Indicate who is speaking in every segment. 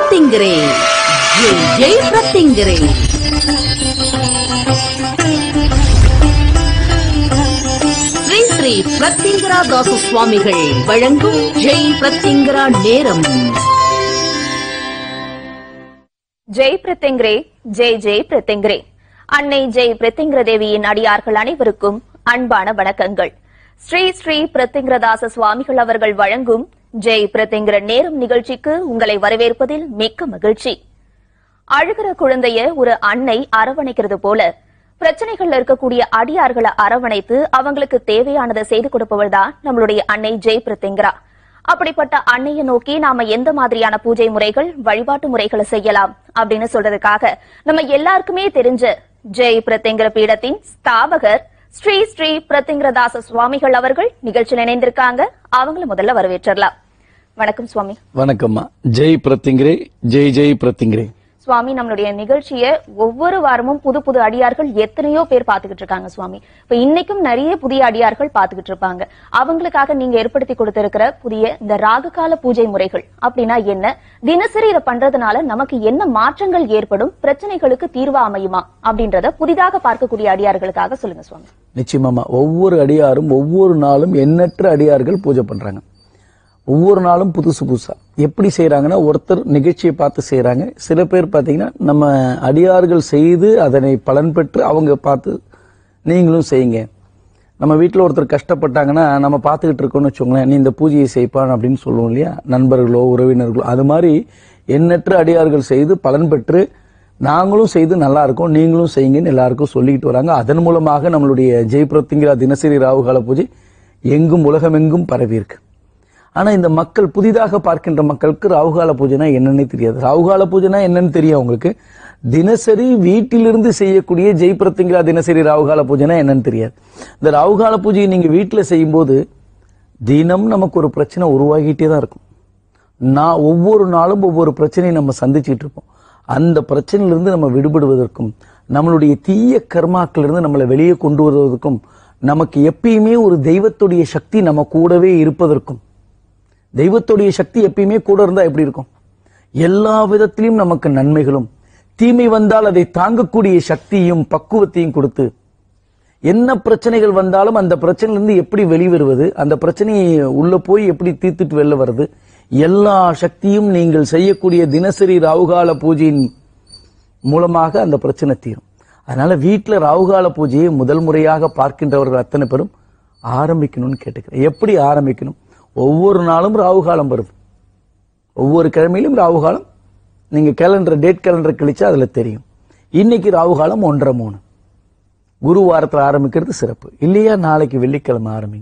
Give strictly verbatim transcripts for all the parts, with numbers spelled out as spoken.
Speaker 1: Prathyangira, Jai Jai Prathyangira. Sri Sri Prathyangiradasa Swamigal வழங்கும் Jai Prathyangira நேரம்.
Speaker 2: Jai Prathyangira, Jai Jai Prathyangira. அன்னை ஜெய் பிரத்யங்கிர தேவியின் அடியார்கள் அனைவருக்கும் அன்பான வணக்கங்கள். ஸ்ரீ ஸ்ரீ பிரத்யங்கிரதாச சுவாமிகள் அவர்கள் வழங்கும் ஜெய் பிரத்யங்கிர நேரம் நிகழ்ச்சிக்கு உங்களை வரவேற்பதில் மிக்க மகிழ்ச்சி. அழுகிற குழந்தைய ஒரு அன்னை அரவணைக்கிறது போல பிரச்சனைகள்ல இருக்கக்கூடிய அடியார்களை அரவணைத்து அவங்களுக்கு தேவையானதை செய்து கொடுப்பவள் தான் நம்மளுடைய அன்னை ஜெய் பிரத்யங்கிரா. அப்படிப்பட்ட அன்னையை நோக்கி நாம எந்த மாதிரியான பூஜை முறைகள் வழிபாட்டு முறைகளை செய்யலாம் அப்படின்னு சொல்றதுக்காக நம்ம எல்லாருக்குமே தெரிஞ்ச ஜெய் பிரத்யங்கிர பீடத்தின் ஸ்தாபகர் ஸ்ரீ ஸ்ரீ பிரத்யங்கிரதாச சுவாமிகள் அவர்கள் நிகழ்ச்சியில் இணைந்திருக்காங்க. அவங்கள முதல்ல வரவேற்றலாம். வணக்கம் சுவாமி.
Speaker 3: வணக்கம்மா. ஜெய் பிரத்யங்கிரே, ஜெய் ஜெய் பிரத்யங்கிரே.
Speaker 2: சுவாமி, நம்மளுடைய நிகழ்ச்சியை ஒவ்வொரு வாரமும் புது புது அடியார்கள் எத்தனையோ பேர் பாத்துக்கிட்டு இருக்காங்க சுவாமி. இப்ப இன்னைக்கும் நிறைய புதிய அடியார்கள் பாத்துக்கிட்டு இருப்பாங்க. அவங்களுக்காக நீங்க ஏற்படுத்தி கொடுத்திருக்கிற புதிய இந்த ராகு கால பூஜை முறைகள் அப்படின்னா என்ன, தினசரி இதை பண்றதுனால நமக்கு என்ன மாற்றங்கள் ஏற்படும், பிரச்சனைகளுக்கு தீர்வா அமையுமா அப்படின்றத புதிதாக பார்க்கக்கூடிய அடியார்களுக்காக சொல்லுங்க சுவாமி.
Speaker 3: நிச்சயமாமா. ஒவ்வொரு அடியாரும் ஒவ்வொரு நாளும் எண்ணற்ற அடியார்கள் பூஜை பண்றாங்க. ஒவ்வொரு நாளும் புதுசு புதுசா எப்படி செய்யறாங்கன்னா, ஒருத்தர் நிகழ்ச்சியை பார்த்து செய்யறாங்க. சில பேர் பாத்தீங்கன்னா நம்ம அடியார்கள் செய்து அதனை பலன் பெற்று அவங்க பார்த்து நீங்களும் செய்யுங்க. நம்ம வீட்டுல ஒருத்தர் கஷ்டப்பட்டாங்கன்னா நம்ம பார்த்துக்கிட்டு இருக்கோம்னு வச்சுக்கோங்களேன், நீ இந்த பூஜையை செய்ப்பான் அப்படின்னு சொல்லுவோம் இல்லையா, நண்பர்களோ உறவினர்களோ. அது மாதிரி எண்ணற்ற அடியார்கள் செய்து பலன் பெற்று நாங்களும் செய்து நல்லா இருக்கும், நீங்களும் செய்யுங்கன்னு எல்லாருக்கும் சொல்லிக்கிட்டு வராங்க. அதன் மூலமாக நம்மளுடைய ஜெய் பிரத்யங்கிரா தினசரி ராகுகால பூஜை எங்கும் உலகமெங்கும் பரவி இருக்கு. ஆனா இந்த மக்கள் புதிதாக பார்க்கின்ற மக்களுக்கு ராகுகால பூஜைனா என்னன்னு தெரியாது. ராகுகால பூஜைனா என்னன்னு தெரியும் அவங்களுக்கு. தினசரி வீட்டிலிருந்து செய்யக்கூடிய ஜெய் பிரத்யங்கிரா தினசரி ராகுகால பூஜைனா என்னன்னு தெரியாது. இந்த ராகுகால பூஜையை நீங்க வீட்டுல செய்யும் போது தினம் நமக்கு ஒரு பிரச்சனை உருவாகிட்டே தான் இருக்கும். நான் ஒவ்வொரு நாளும் ஒவ்வொரு பிரச்சனையை நம்ம சந்திச்சுட்டு இருப்போம். அந்த பிரச்சனையிலிருந்து நம்ம விடுபடுவதற்கும் நம்மளுடைய தீய கர்மாக்கள் இருந்து நம்மளை வெளியே கொண்டு வருவதற்கும் நமக்கு எப்பயுமே ஒரு தெய்வத்துடைய சக்தி நம்ம கூடவே இருப்பதற்கும், தெய்வத்துடைய சக்தி எப்பயுமே கூட இருந்தா எப்படி இருக்கும், எல்லா விதத்திலும் நமக்கு நன்மைகளும் தீமை வந்தால் அதை தாங்கக்கூடிய சக்தியும் பக்குவத்தையும் கொடுத்து, என்ன பிரச்சனைகள் வந்தாலும் அந்த பிரச்சனையிலிருந்து எப்படி வெளிவருவது, அந்த பிரச்சனையை உள்ள போய் எப்படி தீர்த்துட்டு வெளில வருது, எல்லா சக்தியும் நீங்கள் செய்யக்கூடிய தினசரி ராகுகால பூஜையின் மூலமாக அந்த பிரச்சனை தீரும். அதனால வீட்டுல ராகுகால பூஜையை முதல் முறையாக பார்க்கின்றவர்கள் அத்தனை பேரும் ஆரம்பிக்கணும்னு கேட்டுக்கிறேன். எப்படி ஆரம்பிக்கணும்? ஒவ்வொரு நாளும் ராகுகாலம் வருது. ஒவ்வொரு கிழமையிலும் ராகுகாலம். நீங்க கேலண்டர் டேட் கேலண்டர் கழிச்சா அதுல தெரியும். இன்னைக்கு ராகுகாலம் ஒன்றரை மூணு குரு வாரத்தில் ஆரம்பிக்கிறது சிறப்பு இல்லையா. நாளைக்கு வெள்ளிக்கிழமை ஆரம்பிங்க.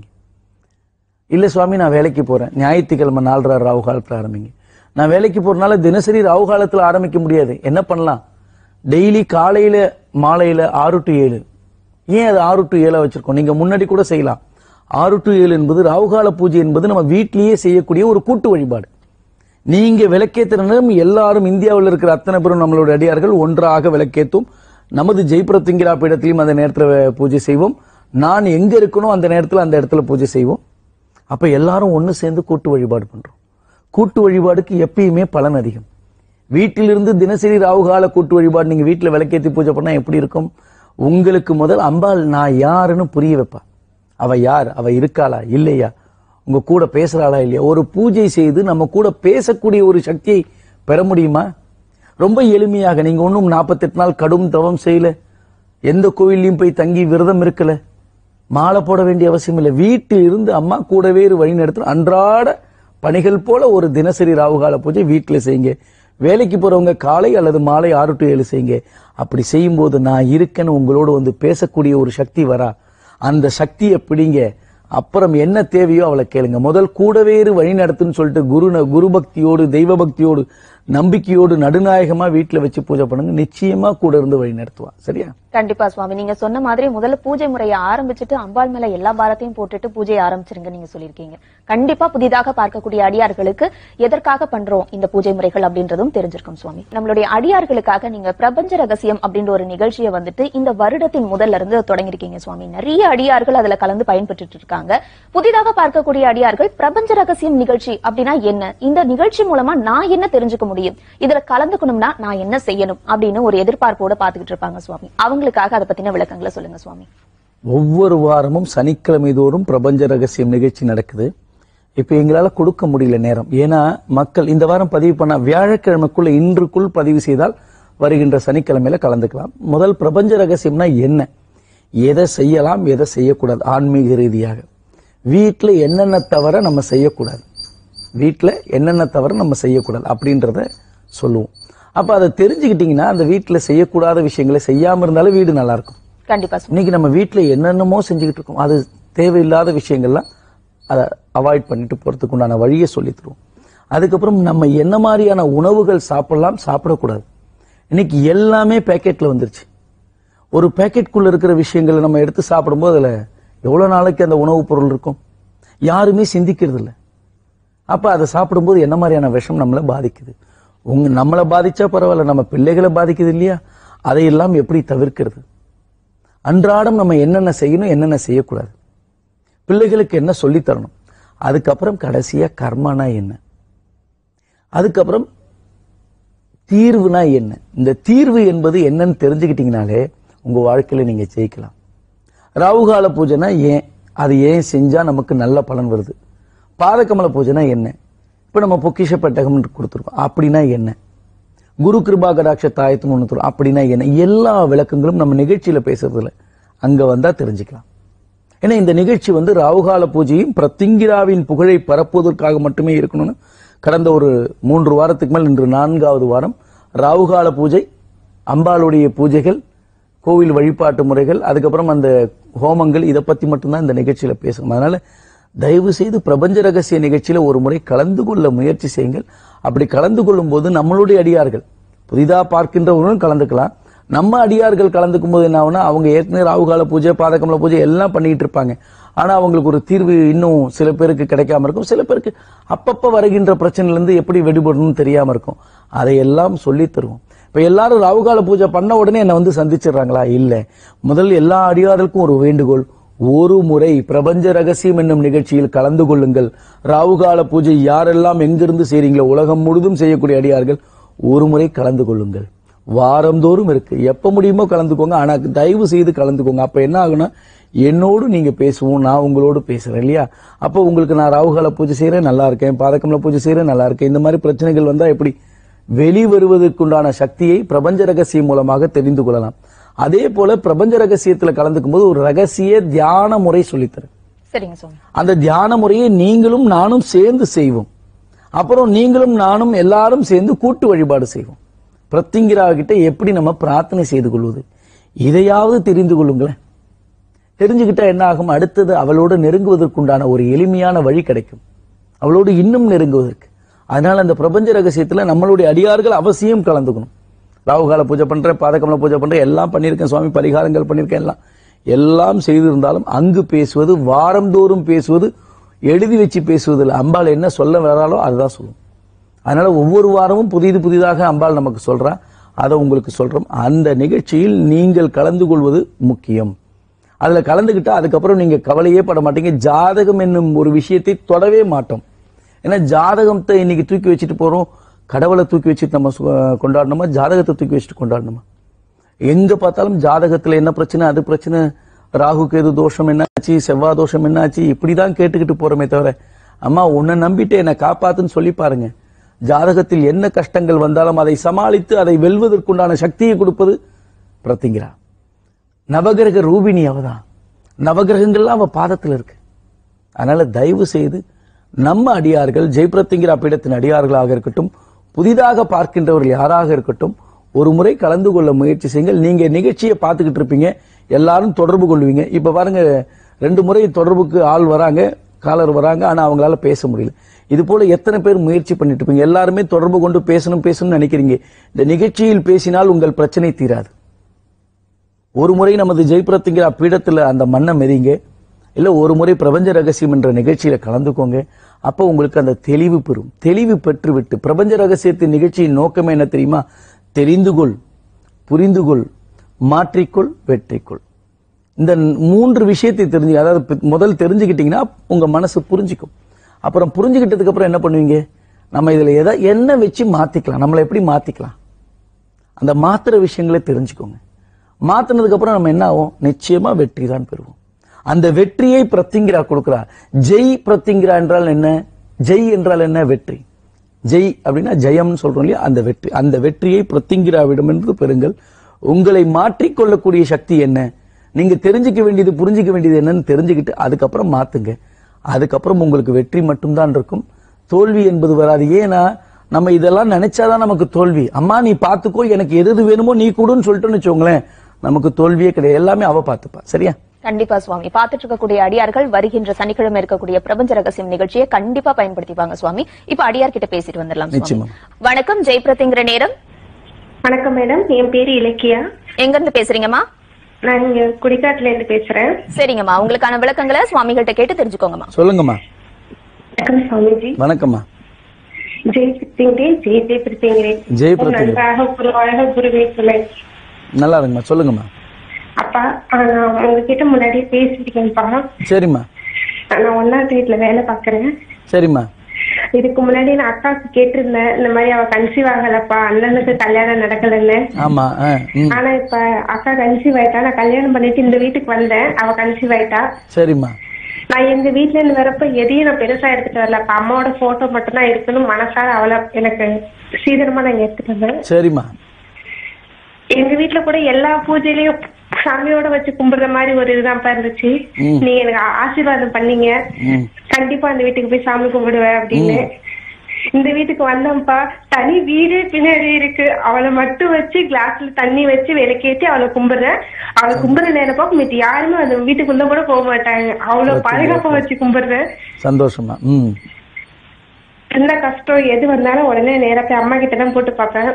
Speaker 3: இல்ல சுவாமி நான் வேலைக்கு போறேன், ஞாயிற்றுக்கிழமை நாலரை ராகுகாலத்தில் ஆரம்பிங்க. நான் வேலைக்கு போறதுனால தினசரி ராகுகாலத்தில் ஆரம்பிக்க முடியாது. என்ன பண்ணலாம்? டெய்லி காலையில மாலையில ஆறு டு ஏழு. ஏன் அது ஆறு டு ஏழா வச்சிருக்கோம்? நீங்க முன்னாடி கூட செய்யலாம். ஆறு டு ஏழு என்பது ராகுகால பூஜை என்பது நம்ம வீட்டிலேயே செய்யக்கூடிய ஒரு கூட்டு வழிபாடு. நீங்க விளக்கேற்ற நேரம் எல்லாரும் இந்தியாவில் இருக்கிற அத்தனை பேரும் நம்மளுடைய அடியார்கள் ஒன்றாக விளக்கேற்றும். நமது ஜெய் பிரத்யங்கிரா பீடத்திலையும் அந்த நேரத்தில் பூஜை செய்வோம். நான் எங்க இருக்கணும் அந்த நேரத்தில் அந்த இடத்துல பூஜை செய்வோம். அப்ப எல்லாரும் ஒன்னு சேர்ந்து கூட்டு வழிபாடு பண்றோம். கூட்டு வழிபாடுக்கு எப்பயுமே பலன் அதிகம். வீட்டிலிருந்து தினசரி ராகுகால கூட்டு வழிபாடு நீங்க வீட்டுல விளக்கேற்றி பூஜை பண்ணா எப்படி இருக்கும்? உங்களுக்கு முதல் அம்பாள் நான் யாருன்னு புரிய வைப்பா. அவ யார், அவ இருக்காளா இல்லையா, உங்க கூட பேசுறாளா இல்லையா. ஒரு பூஜை செய்து நம்ம கூட பேசக்கூடிய ஒரு சக்தியை பெற முடியுமா? ரொம்ப எளிமையாக. நீங்க ஒன்னும் நாற்பத்தி எட்டு நாள் கடும் தவம் செய்யல, எந்த கோவிலையும் போய் தங்கி விரதம் இருக்கல, மாலை போட வேண்டிய அவசியம் இல்லை. வீட்டில் இருந்து அம்மா கூடவே வழி நடத்த அன்றாட பணிகள் போல ஒரு தினசரி ராகுகால பூஜை வீட்டுல செய்யுங்க. வேலைக்கு போறவங்க காலை அல்லது மாலை ஆறு டு ஏழு செய்யுங்க. அப்படி செய்யும் போது நான் இருக்கேன்னு உங்களோட வந்து பேசக்கூடிய ஒரு சக்தி வரா. அந்த சக்தியை பிடிங்க. அப்புறம் என்ன தேவையோ அவளை கேளுங்க. முதல் கூடவேறு வழி நடத்துன்னு சொல்லிட்டு குரு குரு பக்தியோடு தெய்வ பக்தியோடு நம்பிக்கையோடு நடுநாயகமா வீட்டுல வச்சு பூஜை பண்ணுங்க. நிச்சயமா கூட இருந்து வழி நடத்துவா. சரியா?
Speaker 2: கண்டிப்பா சுவாமி. நீங்க சொன்ன மாதிரி முதல்ல பூஜை முறையை ஆரம்பிச்சுட்டு அம்பாள் மேல எல்லா பாரத்தையும் போட்டுட்டு பூஜையை ஆரம்பிச்சிருங்க நீங்க சொல்லிருக்கீங்க. கண்டிப்பா புதிதாக பார்க்கக்கூடிய அடியார்களுக்கு எதற்காக பண்றோம் இந்த பூஜை முறைகள் அப்படின்றதும் தெரிஞ்சிருக்கும் சுவாமி. நம்மளுடைய அடியார்களுக்காக நீங்க பிரபஞ்ச ரகசியம் அப்படின்ற ஒரு நிகழ்ச்சியை வந்துட்டு இந்த வருடத்தின் முதல்ல இருந்து தொடங்கிருக்கீங்க சுவாமி. நிறைய அடியார்கள் அதுல கலந்து பயன்பெற்று இருக்காங்க. புதிதாக பார்க்கக்கூடிய அடியார்கள் பிரபஞ்ச ரகசியம் நிகழ்ச்சி அப்படின்னா என்ன, இந்த நிகழ்ச்சி மூலமா நான் என்ன தெரிஞ்சுக்க முடியும் முடியும், இதுல கலந்துக்கணும்னா நான் என்ன செய்யணும் அப்படின்னு ஒரு எதிர்பார்ப்போட பாத்துக்கிட்டு இருப்பாங்க சுவாமி. அவங்களுக்காக அதை பத்தின விளக்கங்களை சொல்லுங்க சுவாமி.
Speaker 3: ஒவ்வொரு வாரமும் சனிக்கிழமை தோறும் பிரபஞ்ச ரகசியம் நிகழ்ச்சி நடக்குது. இப்ப எங்களால கொடுக்க முடியல நேரம். ஏன்னா மக்கள் இந்த வாரம் பதிவு பண்ண வியாழக்கிழமைக்குள்ள இன்றுக்குள் பதிவு செய்தால் வருகின்ற சனிக்கிழமையில கலந்துக்கலாம். முதல் பிரபஞ்ச ரகசியம்னா என்ன, எதை செய்யலாம் எதை செய்யக்கூடாது, ஆன்மீக ரீதியாக வீட்டுல என்னென்ன தவிர நம்ம செய்யக்கூடாது, வீட்டுல என்னென்ன தவிர நம்ம செய்யக்கூடாது அப்படின்றத சொல்லுவோம். அப்ப அதை தெரிஞ்சுக்கிட்டீங்கன்னா அந்த வீட்டுல செய்யக்கூடாத விஷயங்களை செய்யாம இருந்தாலும் வீடு நல்லா இருக்கும்.
Speaker 2: கண்டிப்பா.
Speaker 3: இன்னைக்கு நம்ம வீட்டுல என்னென்னமோ செஞ்சுக்கிட்டு இருக்கோம், அது தேவையில்லாத விஷயங்கள்லாம் அதை அவாய்ட் பண்ணிட்டு போறதுக்கு உண்டான வழியை சொல்லி தருவோம். அதுக்கப்புறம் நம்ம என்ன மாதிரியான உணவுகள் சாப்பிடலாம் சாப்பிடக்கூடாது. இன்னைக்கு எல்லாமே பேக்கெட்ல வந்துருச்சு. ஒரு பேக்கெட்குள்ள இருக்கிற விஷயங்களை நம்ம எடுத்து சாப்பிடும்போது அதுல எவ்வளவு நாளைக்கு அந்த உணவுப் பொருள் இருக்கும் யாருமே சிந்திக்கிறது இல்லை. அப்ப அதை சாப்பிடும்போது என்ன மாதிரியான விஷம் நம்மளை பாதிக்குது, உங்க நம்மளை பாதிச்சா பரவாயில்ல, நம்ம பிள்ளைகளை பாதிக்குது இல்லையா, அதையெல்லாம் எப்படி தவிர்க்கிறது, அன்றாடம் நம்ம என்னென்ன செய்யணும் என்னென்ன செய்யக்கூடாது, பிள்ளைகளுக்கு என்ன சொல்லி தரணும், அதுக்கப்புறம் கடைசியா கர்மனா என்ன, அதுக்கப்புறம் தீர்வுனா என்ன. இந்த தீர்வு என்பது என்னன்னு தெரிஞ்சுக்கிட்டீங்கனாலே உங்க வாழ்க்கையில நீங்க ஜெயிக்கலாம். ராகுகால பூஜைனா ஏன், அது ஏன் செஞ்சா நமக்கு நல்ல பலன் வருது, பாதகமல பூஜைனா என்ன, இப்ப நம்ம பொக்கிஷ பெட்டகம் கொடுத்துருக்கோம் அப்படின்னா என்ன, குரு கிருபா கடாட்ச தாயத்துன்னு ஒன்று தரும் அப்படின்னா என்ன, எல்லா விளக்கங்களும் நம்ம நிகழ்ச்சியில பேசுறதுல அங்க வந்தா தெரிஞ்சுக்கலாம். ஏன்னா இந்த நிகழ்ச்சி வந்து ராகுகால பூஜையும் பிரத்யங்கிராவின் புகழை பரப்புவதற்காக மட்டுமே இருக்கணும்னு கடந்த ஒரு மூன்று வாரத்துக்கு மேல் இன்று நான்காவது வாரம் ராகுகால பூஜை, அம்பாளுடைய பூஜைகள், கோவில் வழிபாட்டு முறைகள், அதுக்கப்புறம் அந்த ஹோமங்கள், இதை பத்தி மட்டும்தான் இந்த நிகழ்ச்சியில பேசணும். அதனால தயவு செய்து பிரபஞ்ச ரகசிய நிகழ்ச்சியில ஒரு முறை கலந்து கொள்ள முயற்சி செய்யுங்கள். அப்படி கலந்து கொள்ளும் போது நம்மளுடைய அடியார்கள் புதிதா பார்க்கின்றவர்களும் கலந்துக்கலாம். நம்ம அடியார்கள் கலந்துக்கும் போது என்ன ஆகுனா, அவங்க ஏற்கனவே ராகுகால பூஜை பாதகமல பூஜை எல்லாம் பண்ணிட்டு இருப்பாங்க. ஆனா அவங்களுக்கு ஒரு தீர்வு இன்னும் சில பேருக்கு கிடைக்காம இருக்கும், சில பேருக்கு அப்பப்ப வருகின்ற பிரச்சனையில இருந்து எப்படி வெடிபடணும்னு தெரியாம இருக்கும். அதையெல்லாம் சொல்லி தருவோம். இப்ப எல்லாரும் ராகுகால பூஜை பண்ண உடனே என்ன வந்து சந்திச்சிடறாங்களா? இல்ல. முதல் எல்லா அடியார்களுக்கும் ஒரு வேண்டுகோள், ஒரு முறை பிரபஞ்ச ரகசியம் என்னும் நிகழ்ச்சியில் கலந்து கொள்ளுங்கள். ராகுகால பூஜை யாரெல்லாம் எங்கிருந்து செய்றீங்களோ உலகம் முழுதும் செய்யக்கூடிய அடியார்கள் ஒரு முறை கலந்து கொள்ளுங்கள். வாரந்தோறும் இருக்கு, எப்ப முடியுமோ கலந்துக்கோங்க. ஆனா தயவு செய்து கலந்துக்கோங்க. அப்ப என்ன ஆகுனா, என்னோடு நீங்க பேசுவோம், நான் உங்களோடு பேசுறேன் இல்லையா. அப்ப உங்களுக்கு நான் ராகுகால பூஜை செய்யறேன் நல்லா இருக்கேன், பாதகமல பூஜை செய்யறேன் நல்லா இருக்கேன், இந்த மாதிரி பிரச்சனைகள் வந்தா எப்படி வெளிவருவதற்குண்டான சக்தியை பிரபஞ்ச ரகசியம் மூலமாக தெரிந்து கொள்ளலாம். அதே போல பிரபஞ்ச ரகசியத்துல கலந்துக்கும் போது ஒரு ரகசிய தியான முறை சொல்லித்தரேன்.
Speaker 2: சரிங்க சுவாமி.
Speaker 3: அந்த தியான முறையை நீங்களும் நானும் சேர்ந்து செய்வோம். அப்புறம் நீங்களும் நானும் எல்லாரும் சேர்ந்து கூட்டு வழிபாடு செய்வோம். பிரத்யங்கிரா கிட்ட எப்படி நம்ம பிரார்த்தனை செய்து கொள்வது, இதையாவது தெரிந்து கொள்ளுங்களேன். தெரிஞ்சுக்கிட்டா என்ன ஆகும், அடுத்தது அவளோடு நெருங்குவதற்குண்டான ஒரு எளிமையான வழி கிடைக்கும், அவளோடு இன்னும் நெருங்குவதற்கு. அதனால அந்த பிரபஞ்ச ரகசியத்துல நம்மளுடைய அடியார்கள் அவசியம் கலந்துக்கணும். ராகுகால பூஜை பண்றேன், பாதகமல பூஜை பண்றேன், எல்லாம் பண்ணியிருக்கேன் சுவாமி, பரிகாரங்கள் பண்ணியிருக்கேன், எல்லாம் எல்லாம் செய்திருந்தாலும் அங்கு பேசுவது, வாரந்தோறும் பேசுவது, எழுதி வச்சு பேசுவது இல்லை. அம்பாள் என்ன சொல்ல வராலோ அதுதான் சொல்லும். அதனால ஒவ்வொரு வாரமும் புதிது புதிதாக அம்பாள் நமக்கு சொல்றா, அதை உங்களுக்கு சொல்றோம். அந்த நிகழ்ச்சியில் நீங்கள் கலந்து கொள்வது முக்கியம். அதுல கலந்துகிட்டா அதுக்கப்புறம் நீங்க கவலையே பட மாட்டீங்க. ஜாதகம் என்னும் ஒரு விஷயத்தை தொடவே மாட்டோம். ஏன்னா ஜாதகத்தை இன்னைக்கு தூக்கி வச்சுட்டு போறோம், கடவுளை தூக்கி வச்சுட்டு நம்ம கொண்டாடணுமா, ஜாதகத்தை தூக்கி வச்சுட்டு கொண்டாடணுமா? எங்க பார்த்தாலும் ஜாதகத்துல என்ன பிரச்சனை, அது பிரச்சனை, ராகு கேது தோஷம் என்னாச்சு, செவ்வாய் தோஷம் என்னாச்சு, இப்படிதான் கேட்டுக்கிட்டு போறோமே தவிர, அம்மா உன்னை நம்பிட்டு என்னை காப்பாத்துன்னு சொல்லி பாருங்க. ஜாதகத்தில் என்ன கஷ்டங்கள் வந்தாலும் அதை சமாளித்து அதை வெல்வதற்குண்டான சக்தியை கொடுப்பது பிரத்யங்கிரா. நவகிரக ரூபிணி அவதான், நவகிரகங்கள்லாம் அவ பாதத்தில் இருக்கு. அதனால தயவு செய்து நம்ம அடியார்கள், ஜெய் பிரத்யங்கிரா பீடத்தின் அடியார்களாக இருக்கட்டும், புதிதாக பார்க்கின்றவர்கள் யாராக இருக்கட்டும், ஒரு முறை கலந்து கொள்ள முயற்சி செய்யுங்கள். நீங்க நிகழ்ச்சியை பார்த்துக்கிட்டு இருப்பீங்க, எல்லாரும் தொடர்பு கொள்வீங்க. இப்ப பாருங்க, ரெண்டு முறை தொடர்புக்கு ஆள் வராங்க, காலர் வராங்க, ஆனா அவங்களால பேச முடியல. இது போல எத்தனை பேர் முயற்சி பண்ணிட்டு இருப்பீங்க, எல்லாருமே தொடர்பு கொண்டு பேசணும் பேசணும்னு நினைக்கிறீங்க. இந்த நிகழ்ச்சியில் பேசினால் உங்கள் பிரச்சனை தீராது. ஒரு முறை நமது ஜெய் பிரத்யங்கிரா பீடத்துல அந்த மண்ணை மெதிங்க, இல்ல ஒரு முறை பிரபஞ்ச ரகசியம் என்ற நிகழ்ச்சியில கலந்துக்கோங்க. அப்ப உங்களுக்கு அந்த தெளிவு பெறும். தெளிவு பெற்றுவிட்டு பிரபஞ்ச ரகசியத்தின் நிகழ்ச்சியின் நோக்கமே என்ன தெரியுமா? தெரிந்துகொள், புரிந்துகொள், மாற்றிக்கொள், வெற்றிக்கொள். இந்த மூன்று விஷயத்தை தெரிஞ்சு, அதாவது முதல் தெரிஞ்சுக்கிட்டீங்கன்னா உங்க மனசு புரிஞ்சுக்கும். அப்புறம் புரிஞ்சுக்கிட்டதுக்கு அப்புறம் என்ன பண்ணுவீங்க? நம்ம இதுல எதை என்ன வச்சு மாத்திக்கலாம், நம்மளை எப்படி மாத்திக்கலாம், அந்த மாத்திர விஷயங்களை தெரிஞ்சுக்கோங்க. மாத்தினதுக்கு அப்புறம் நம்ம என்ன ஆகும், நிச்சயமா வெற்றி தான் பெறுவோம். அந்த வெற்றியை பிரத்யங்கிரா கொடுக்கிறா. ஜெய் பிரத்யங்கிரா என்றால் என்ன, ஜெய் என்றால் என்ன, வெற்றி. ஜெய் அப்படின்னா ஜெயம்னு சொல்றோம் இல்லையா, அந்த வெற்றி. அந்த வெற்றியை பிரத்யங்கிராவிடம் என்று பெறுங்கள். உங்களை மாற்றிக்கொள்ளக்கூடிய சக்தி என்ன, நீங்க தெரிஞ்சுக்க வேண்டியது புரிஞ்சுக்க வேண்டியது என்னன்னு தெரிஞ்சுக்கிட்டு அதுக்கப்புறம் மாத்துங்க. அதுக்கப்புறம் உங்களுக்கு வெற்றி மட்டும்தான் இருக்கும், தோல்வி என்பது வராது. ஏன்னா நம்ம இதெல்லாம் நினைச்சாதான் நமக்கு தோல்வி. அம்மா நீ பாத்துக்கோ, எனக்கு எது எது வேணுமோ நீ கூடுன்னு சொல்லிட்டோன்னு வச்சுக்கோங்களேன், நமக்கு தோல்வியே கிடையாது, எல்லாமே அவ பாத்துப்பா. சரியா?
Speaker 2: கண்டிப்பா சுவாமி. பார்த்துட்டு இருக்கக்கூடிய அடியார்கள் வருகின்ற சனிக்கிழமை இருக்கக்கூடிய பிரபஞ்ச ரகசியம் நிகழ்ச்சியை கண்டிப்பா பயன்படுத்திப்பாங்க சுவாமி. இப்ப அடியார் கிட்ட பேசிட்டு வந்துடலாம். வணக்கம், ஜெய் பிரத்யங்கிற நேரம்.
Speaker 4: வணக்கம் மேடம், என் பேரு இலக்கியா.
Speaker 2: எங்க இருந்து பேசுறீங்கம்மா?
Speaker 4: நான் இங்க குடிக்காட்டுல இருந்து பேசுறேன்.
Speaker 2: சரிங்கம்மா, உங்களுக்கான விளக்கங்களை சுவாமிகள்ட்ட கேட்டு தெரிஞ்சுக்கோங்கம்மா.
Speaker 3: சொல்லுங்கம்மா.
Speaker 4: வணக்கம் சுவாமிஜி.
Speaker 3: வணக்கம்மா.
Speaker 4: ஜெய் பிரத்யங்கிரே, ஜெய் ஜெய் பிரத்யங்கிரே.
Speaker 3: ஜெய் பிரத்யங்கிரே.
Speaker 4: நன்றாக குருவாக குருவே சொல்லேன்.
Speaker 3: நல்லா இருக்குமா, சொல்லுங்கம்மா.
Speaker 4: அப்பா, நான் உங்ககிட்ட முன்னாடியே பேசிருக்கேன்ப்பா.
Speaker 3: சரிம்மா.
Speaker 4: நான் ஒன்னாவது வீட்டுல வேலை பாக்குறேன்.
Speaker 3: சரிம்மா.
Speaker 4: இதுக்கு முன்னாடி நான் அக்காவுக்கு கேட்டிருந்தேன், இந்த மாதிரி அவ கன்சீவ் ஆகலப்பா, அண்ணனுக்கு கல்யாணம் நடக்கலன்னு.
Speaker 3: ஆமா.
Speaker 4: ஆனா இப்ப அக்கா கன்சீவ் ஆயிட்டா, நான் கல்யாணம் பண்ணிட்டு இந்த வீட்டுக்கு வந்தேன், அவ கன்சீவ் ஆயிட்டா.
Speaker 3: சரிம்மா.
Speaker 4: நான் எங்க வீட்டுல இருந்து வரப்ப எதையும் நான் பெருசா எடுத்துட்டு வரல, அப்ப அம்மாவோட போட்டோ மட்டும் தான் இருக்கணும் மனசார அவளை எனக்கு சீதனமா நாங்க எடுத்துட்டு வந்தேன்.
Speaker 3: சரிம்மா.
Speaker 4: எங்க வீட்டுல கூட எல்லா பூஜையிலயும் சாமியோட வச்சு கும்பிடுற மாதிரி ஒரு இதுதான்ப்பா இருந்துச்சு. நீங்க எனக்கு ஆசீர்வாதம் பண்ணீங்க, கண்டிப்பா அந்த வீட்டுக்கு போய் சாமி கும்பிடுவேன் அப்படின்னு. இந்த வீட்டுக்கு வந்தோம்ப்பா, தனி வீடு பின்னாடி இருக்கு, அவளை மட்டும் வச்சு கிளாஸ்ல தண்ணி வச்சு விளக்கேற்றி அவளை கும்பிடுறேன். அவளை கும்பிடுற நேரப்பா மீட்டு யாருமே அந்த வீட்டுக்குள்ள கூட போக மாட்டாங்க, அவ்வளவு பாதுகாப்பா வச்சு கும்பிடுறேன்.
Speaker 3: சந்தோஷமா.
Speaker 4: எந்த கஷ்டம் எது வந்தாலும் உடனே நேரா போய் அம்மா கிட்ட தான் போட்டு பாப்பேன்.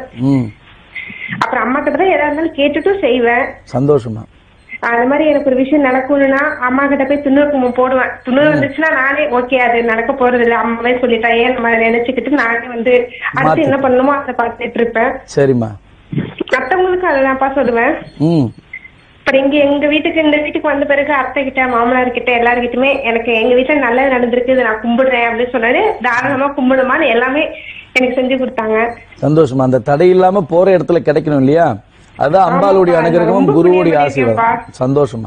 Speaker 4: அப்புறம் அம்மா கிட்ட தான் எதா இருந்தாலும் கேட்டுட்டும் செய்வேன்.
Speaker 3: சந்தோஷமா.
Speaker 4: அது மாதிரி எனக்கு ஒரு விஷயம் நடக்கணும்னா அம்மா கிட்ட போய் துண்ணூறு கும்பம் போடுவேன். துண்ணூறு வந்துச்சுன்னா நானே ஓகே அது நடக்க போறது இல்லை, அம்மாவே சொல்லிட்டா ஏன் நம்ம நினைச்சுக்கிட்டு நானே வந்து அடுத்து என்ன பண்ணணுமோ அதை பார்த்துட்டு இருப்பேன்.
Speaker 3: சரிம்மா.
Speaker 4: மத்தவங்களுக்கு அதெல்லாம்ப்பா சொல்லுவேன். அப்புறம் இங்க எங்க வீட்டுக்கு இந்த வீட்டுக்கு வந்த பிறகு அத்தை கிட்ட மாமனார் கிட்ட எல்லாருக்கிட்டுமே எனக்கு எங்க வீட்டுல நல்லது நடந்திருக்கு, இதை நான் கும்பிடுறேன் அப்படின்னு சொன்னாரு. தாராளமா கும்பிடுமான்னு எல்லாமே எனக்கு செஞ்சு கொடுத்தாங்க.
Speaker 3: சந்தோஷமா. அந்த தடை இல்லாம போற இடத்துல கிடைக்கணும் இல்லையா, அதான் அம்பாளுடைய அனுகிரகமும் குருவுடைய ஆசீர்வாதம். சந்தோஷமா.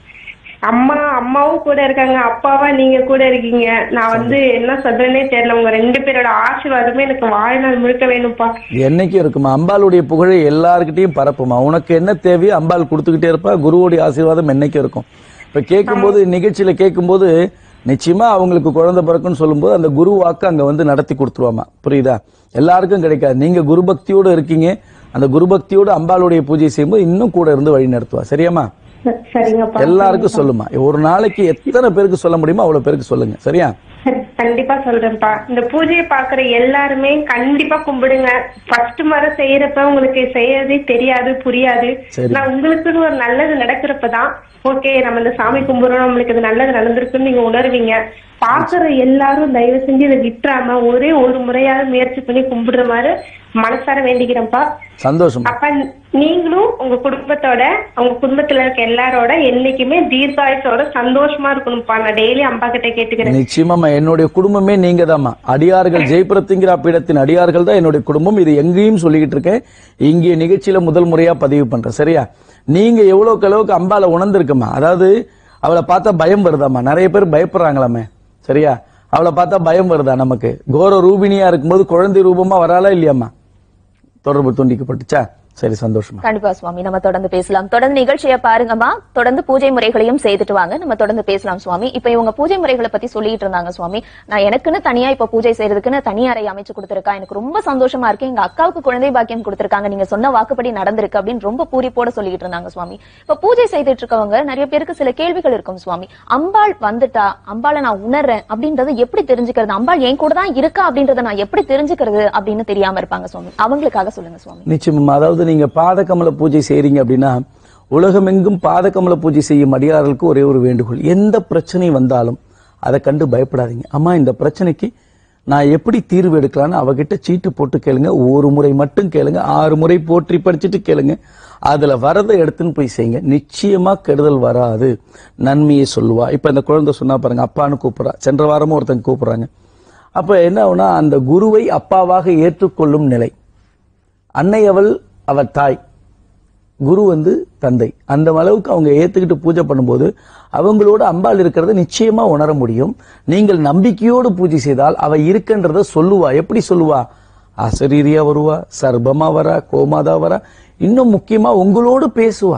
Speaker 4: அம்மா அம்மாவும் கூட இருக்காங்க, அப்பாவா நீங்க கூட இருக்கீங்க. நான் வந்து என்ன சொல்றேன்னே தெரியல, உங்க ரெண்டு பேரோட ஆசீர்வாதமே எனக்கு வாழ்நாள் முழுக்க வேணும்ப்பா. என்னைக்கும் இருக்குமா, அம்பாளுடைய புகழை எல்லாருக்கிட்டையும் பரப்புமா. உனக்கு என்ன தேவையோ அம்பாள் கொடுத்துக்கிட்டே இருப்பா, குருவுடைய ஆசீர்வாதம் என்னைக்கும் இருக்கும். இப்ப கேட்கும் போது நிகழ்ச்சியில கேட்கும் போது நிச்சயமா அவங்களுக்கு குழந்தை பிறக்குன்னு சொல்லும் போது அந்த குரு வாக்கு அங்க வந்து நடத்தி கொடுத்துருவாமா. புரியுதா? எல்லாருக்கும் கிடைக்காது. நீங்க குரு பக்தியோட இருக்கீங்க, அந்த குரு பக்தியோட அம்பாளுடைய பூஜை செய்யும்போது இன்னும் கூட இருந்து வழி நடத்துவா. சரியாமா? எல்லாருக்கும் சொல்லுமா. ஒரு நாளைக்கு எத்தனை பேருக்கு சொல்ல முடியுமோ அவ்வளவு பேருக்கு சொல்லுங்க. சரியா? கண்டிப்பா சொல்றேன்ப்பா. இந்த பூஜையை பாக்குற எல்லாருமே கண்டிப்பா கும்பிடுங்க. ஃபர்ஸ்ட் முறை செய்யறப்ப உங்களுக்கு செய்யறதே தெரியாது, புரியாது. நான் உங்களுக்குன்னு ஒரு நல்லது நடக்கிறப்பதான் ஓகே நம்ம இந்த சாமி கும்பிடுறோம், நம்மளுக்கு இது நல்லது நடந்திருக்குன்னு நீங்க உணர்வீங்க. பாக்குற எல்லாரும் தயவு செஞ்சு இதை விட்டுறாம ஒரே ஒரு முறையாவது முயற்சி பண்ணி கும்பிடுற மாதிரி மனசார வேண்டிக்கிறேன்ப்பா.
Speaker 3: சந்தோஷம்.
Speaker 4: அப்ப நீங்களும் உங்க குடும்பத்தோட உங்க குடும்பத்துல இருக்க எல்லாரோட என்னைக்குமே தீர்காயுசோட சந்தோஷமா இருக்கணும்ப்பா. நான் டெய்லி அம்பா கிட்ட கேட்டுக்கிறேன்.
Speaker 3: நிச்சயமா. என்னுடைய குடும்பமே நீங்க தான்மா. அடியார்கள் ஜெய் பிரத்யங்கிரா பீடத்தின் அடியார்கள் தான் என்னுடைய குடும்பம். இது எங்கேயும் சொல்லிக்கிட்டு இருக்கேன், இங்கே நிகழ்ச்சியில முதல் முறையா பதிவு பண்றேன். சரியா? நீங்க எவ்வளவுக்கு அளவுக்கு அம்பால உணர்ந்திருக்குமா, அதாவது அவளை பார்த்தா பயம் வருதாமா, நிறைய பேர் பயப்படுறாங்களாமே. சரியா? அவளை பார்த்தா பயம் வருதா நமக்கு? கோர ரூபினியா இருக்கும்போது குழந்தை ரூபமா வராளா இல்லையாமா? தொடர்பு துண்டிக்கப்பட்டுச்சா? சரி, சந்தோஷமா.
Speaker 2: கண்டிப்பா சுவாமி, நம்ம தொடர்ந்து பேசலாம். தொடர்ந்து நிகழ்ச்சியை பாருங்கம்மா. தொடர்ந்து பூஜை முறைகளையும் செய்துட்டு வாங்க, நம்ம தொடர்ந்து பேசலாம் சுவாமி. இப்ப இவங்க பூஜை முறைகளை பத்தி சொல்லிட்டு இருந்தாங்க சுவாமி. நான் எனக்குன்னு தனியா இப்ப பூஜை செய்யறதுக்குன்னு தனி அறை அமைச்சு கொடுத்திருக்கா, எனக்கு ரொம்ப சந்தோஷமா இருக்கு. எங்க அக்காவுக்கு குழந்தை பாக்கியம் கொடுத்திருக்காங்க, நீங்க சொன்ன வாக்குப்படி நடந்திருக்கு அப்படின்னு ரொம்ப பூரிப்போட சொல்லிட்டு இருந்தாங்க சுவாமி. இப்ப பூஜை செய்துட்டு இருக்கவங்க நிறைய பேருக்கு சில கேள்விகள் இருக்கும் சுவாமி. அம்பாள் வந்துட்டா, அம்பாளை நான் உணர்றேன் அப்படின்றத எப்படி தெரிஞ்சுக்கிறது, அம்பாள் என் கூட தான் இருக்கா அப்படின்றத நான் எப்படி தெரிஞ்சுக்கிறது அப்படின்னு தெரியாம இருப்பாங்க சுவாமி. அவங்களுக்காக சொல்லுங்க சுவாமி.
Speaker 3: நிச்சயமா. அதாவது நீங்க பாதகமல பூஜை செய்றீங்க அப்படின்னா உலகமெங்கும் பாதகமல பூஜை செய்யும் அடியார்களுக்கு ஒரே ஒரு வேண்டுகோள், எந்த பிரச்சனை வந்தாலும் அதை கண்டு பயப்படாதீங்க. அம்மா இந்த பிரச்சனைக்கு நான் எப்படி தீர்வு எடுக்கலான்னு அவகிட்ட சீட்டு போட்டு கேளுங்க. ஒரு முறை மட்டும் கேளுங்க, ஆறு முறை போற்றி படிச்சுட்டு கேளுங்க. அதுல வரதை எடுத்துன்னு போய் செய்யுங்க, நிச்சயமா கெடுதல் வராது, நன்மையை சொல்லுவா. இப்ப இந்த குழந்தை சொன்னா பாருங்க, அப்பான்னு கூப்பிடுறா. சென்ற வாரமும் ஒருத்தங்க கூப்பிடுறாங்க, அப்ப என்ன ஆகுனா அந்த குருவை அப்பாவாக ஏற்றுக்கொள்ளும் நிலை. அன்னை அவள் அவள் தாய், குரு வந்து தந்தை. அந்த அளவுக்கு அவங்க ஏத்துக்கிட்டு பூஜை பண்ணும்போது அவங்களோட அம்பாள் இருக்கிறத நிச்சயமா உணர முடியும். நீங்கள் நம்பிக்கையோடு பூஜை செய்தால் அவ இருக்குன்றத சொல்லுவா. எப்படி சொல்லுவா? அசரீரியா வருவா, சர்பமா வரா, கோமாதா வரா. இன்னும் முக்கியமா உங்களோடு பேசுவா.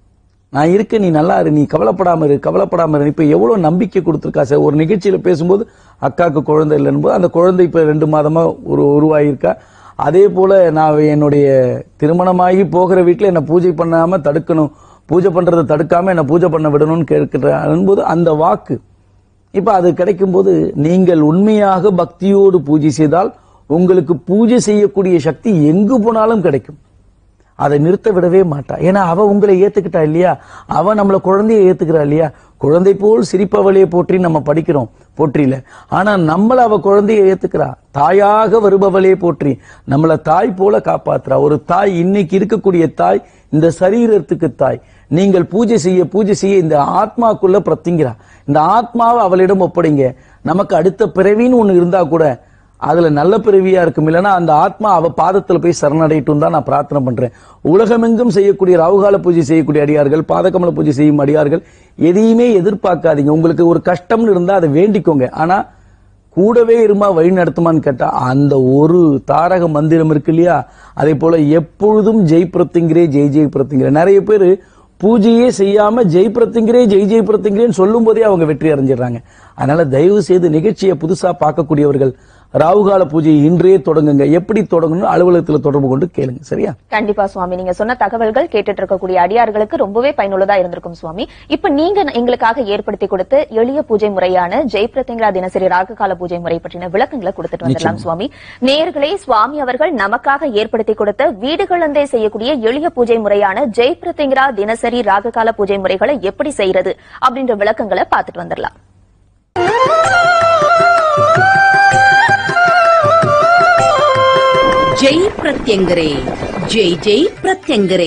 Speaker 3: நான் இருக்க, நீ நல்லா இரு, நீ கவலைப்படாம இரு, கவலைப்படாம இரு. இப்ப எவ்வளவு நம்பிக்கை கொடுத்துருக்கா சார். ஒரு நிகழ்ச்சியில பேசும்போது அக்காவுக்கு குழந்தை இல்லைன்னு போது அந்த குழந்தை இப்ப ரெண்டு மாதமா ஒரு உருவாயிருக்கா. அதே போல நான் என்னுடைய திருமணமாகி போகிற வீட்டுல என்ன பூஜை பண்ணாம தடுக்கணும், பூஜை பண்றதை தடுக்காம என்ன பூஜை பண்ண விடணும்னு கேட்கிறேன் போது அந்த வாக்கு இப்ப அது கிடைக்கும் போது நீங்கள் உண்மையாக பக்தியோடு பூஜை செய்தால் உங்களுக்கு பூஜை செய்யக்கூடிய சக்தி எங்கு போனாலும் கிடைக்கும். அதை நிறுத்த விடவே மாட்டா. ஏன்னா அவ உங்களை ஏத்துக்கிட்டா இல்லையா, அவ நம்மள குழந்தைய ஏத்துக்கிறா இல்லையா. குழந்தை போல் சிரிப்பவளையே போற்றி நம்ம படிக்கிறோம் போற்றில. ஆனா நம்மள அவ குழந்தைய ஏத்துக்கிறா. தாயாக வருபவளே போற்றி நம்மள தாய் போல காப்பாத்துறா. ஒரு தாய், இன்னைக்கு இருக்கக்கூடிய தாய் இந்த சரீரத்துக்கு தாய். நீங்கள் பூஜை செய்ய பூஜை செய்ய இந்த ஆத்மாக்குள்ள பிரத்திங்கிறா. இந்த ஆத்மாவை அவளிடம் ஒப்படைங்க. நமக்கு அடுத்த பிறவின்னு ஒண்ணு இருந்தா கூட அதுல நல்ல பிறவியா இருக்கும். இல்லைன்னா அந்த ஆத்மா அவ பாதத்துல போய் சரணடையட்டும் தான் நான் பிரார்த்தனை பண்றேன். உலகமெங்கும் செய்யக்கூடிய ராகுகால பூஜை செய்யக்கூடிய அடியார்கள், பாதகமல பூஜை செய்யும் அடியார்கள் எதையுமே எதிர்பார்க்காதீங்க. உங்களுக்கு ஒரு கஷ்டம்னு இருந்தா அதை வேண்டிக்கோங்க. ஆனா கூடவே இருமா வழி நடத்துமான்னு கேட்டா அந்த ஒரு தாரக மந்திரம் இருக்கு இல்லையா, அதே போல எப்பொழுதும் ஜெய் பிரத்திங்கிரே ஜெய் ஜெய் பிரத்திங்கிரே. நிறைய பேரு பூஜையே செய்யாம ஜெய் பிரத்திங்கிரே ஜெய் ஜெய் பிரத்திங்கிரேன்னு சொல்லும் போதே அவங்க வெற்றி அடைஞ்சிடறாங்க. அதனால தயவு செய்து நிகழ்ச்சியை புதுசா பார்க்கக்கூடியவர்கள் ராகுகால பூஜை இன்றே தொடங்குங்க. எப்படி தொடங்கணும் அலுவலகத்துல தொடர்பு கொண்டு கேளுங்க. சரியா?
Speaker 2: கண்டிப்பா சுவாமி. நீங்க சொன்ன தகவல்கள் கேட்டுட்டு இருக்கக்கூடிய அடியார்களுக்கு ரொம்பவே பயனுள்ளதா இருந்திருக்கும் சுவாமி. இப்ப நீங்க எங்களுக்காக ஏற்படுத்தி கொடுத்த எளிய பூஜை முறையான ஜெய் பிரத்யங்கிரா தினசரி ராகுகால பூஜை முறை பற்றின விளக்கங்களை கொடுத்துட்டு வந்துடலாம் சுவாமி. நேயர்களே, சுவாமி அவர்கள் நமக்காக ஏற்படுத்தி கொடுத்த வீடுகளிலிருந்தே செய்யக்கூடிய எளிய பூஜை முறையான ஜெய் பிரத்யங்கிரா தினசரி ராகுகால பூஜை முறைகளை எப்படி செய்யறது அப்படின்ற விளக்கங்களை பார்த்துட்டு வந்துடலாம்.
Speaker 1: ஜெய் பிரத்யங்கரே ஜெய் ஜெய் பிரத்யங்கரே.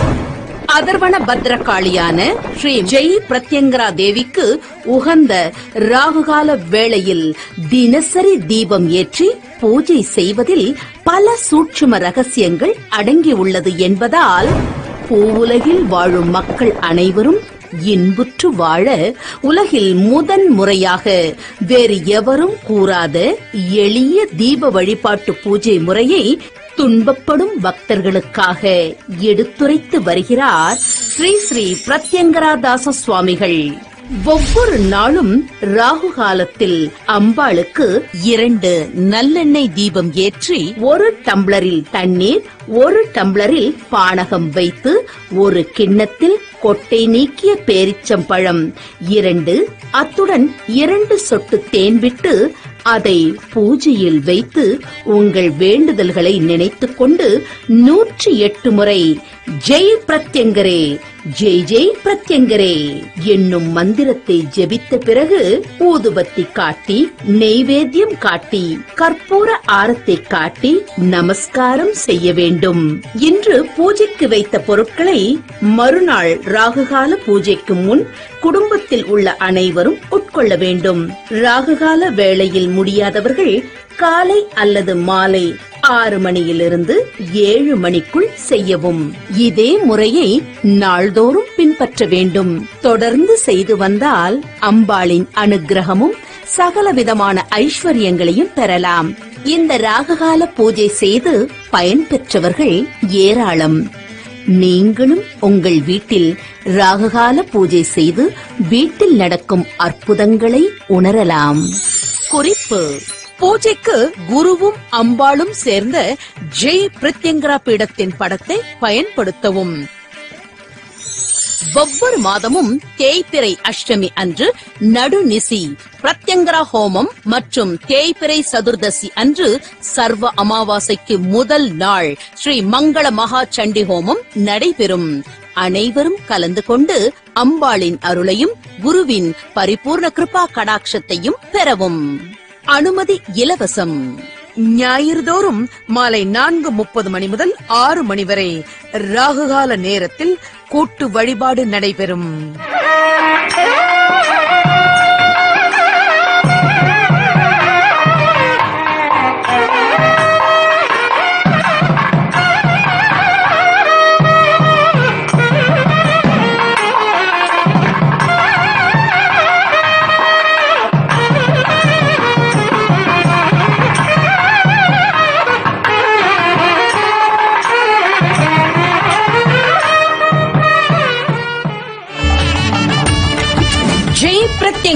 Speaker 1: அதர்வண பத்ரகாளியான ஸ்ரீ ஜெய் பிரத்யங்கரா தேவிக்கு உகந்த ராகுகால வேளையில் தினசரி தீபம் ஏற்றி பூஜை செய்வதில் பல சூட்சும ரகசியங்கள் அடங்கியுள்ளது என்பதால் பூவுலகில் வாழும் மக்கள் அனைவரும் இன்புற்று வாழ உலகில் முதன் முறையாக வேறு எவரும் கூறாத எளிய தீப வழிபாட்டு பூஜை முறையை துன்பப்படும் பக்தர்களுக்காக எடுத்துரைத்து வருகிறார் ஸ்ரீ ஸ்ரீ பிரத்யங்கராதாச சுவாமிகள். ஒவ்வொரு நாளும் ராகு காலத்தில் அம்பாளுக்கு இரண்டு நல்லெண்ணெய் தீபம் ஏற்றி ஒரு டம்ளரில் தண்ணீர், ஒரு டம்ளரில் பானகம் வைத்து ஒரு கிண்ணத்தில் கொட்டை நீக்கிய பேரிச்சம்பழம் இரண்டு, அத்துடன் இரண்டு சொட்டு தேன் விட்டு அதை பூஜையில் வைத்து உங்கள் வேண்டுதல்களை நினைத்துக் கொண்டு நூற்றி எட்டு முறை ஜெய் பிரத்யங்கரே ஜெய் ஜெய் பிரத்யங்கரே என்னும் மந்திரத்தை ஜெபித்த பிறகு ஊதுபத்தி காட்டி, நெய்வேத்தியம் காட்டி, கற்பூர ஆரத்தை காட்டி நமஸ்காரம் செய்ய வேண்டும். இன்று பூஜைக்கு வைத்த பொருட்களை மறுநாள் ராகுகால பூஜைக்கு முன் குடும்பத்தில் உள்ள அனைவரும் உட்கொள்ள வேண்டும். ராகுகால வேளையில் முடியாதவர்கள் காலை அல்லது மாலை ஆறு மணியிலிருந்து ஏழு மணிக்குள் செய்யவும். இதே முறையை நாள்தோறும் பின்பற்ற வேண்டும். தொடர்ந்து செய்து வந்தால் அம்பாளின் அனுக்கிரகமும் சகலவிதமான ஐஸ்வர்யங்களையும் பெறலாம். இந்த ராககால பூஜை செய்து பயன்பெற்றவர்கள் ஏராளம். நீங்களும் உங்கள் வீட்டில் ராககால பூஜை செய்து வீட்டில் நடக்கும் அற்புதங்களை உணரலாம். குறிப்பு: பூஜைக்கு குருவும் அம்பாளும் சேர்ந்த ஜெய் பிரத்யங்கரா பீடத்தின் படத்தை பயன்படுத்தவும். ஒவ்வொரு மாதமும் தேய்பிறை அஷ்டமி அன்று நடுநிசி பிரத்யங்கரா ஹோமம் மற்றும் தேய்பிறை சதுர்தசி அன்று சர்வ அமாவாசைக்கு முதல் நாள் ஸ்ரீ மங்கள மகா சண்டி ஹோமம் நடைபெறும். அனைவரும் கலந்து கொண்டு அம்பாளின் அருளையும் குருவின் பரிபூர்ண கிருபா கடாட்சத்தையும் பெறவும். அனுமதி இலவசம். ஞாயிறுதோறும் மாலை நான்கு முப்பது மணி முதல் ஆறு மணி வரை ராகுகால நேரத்தில் கூட்டு வழிபாடு நடைபெறும்.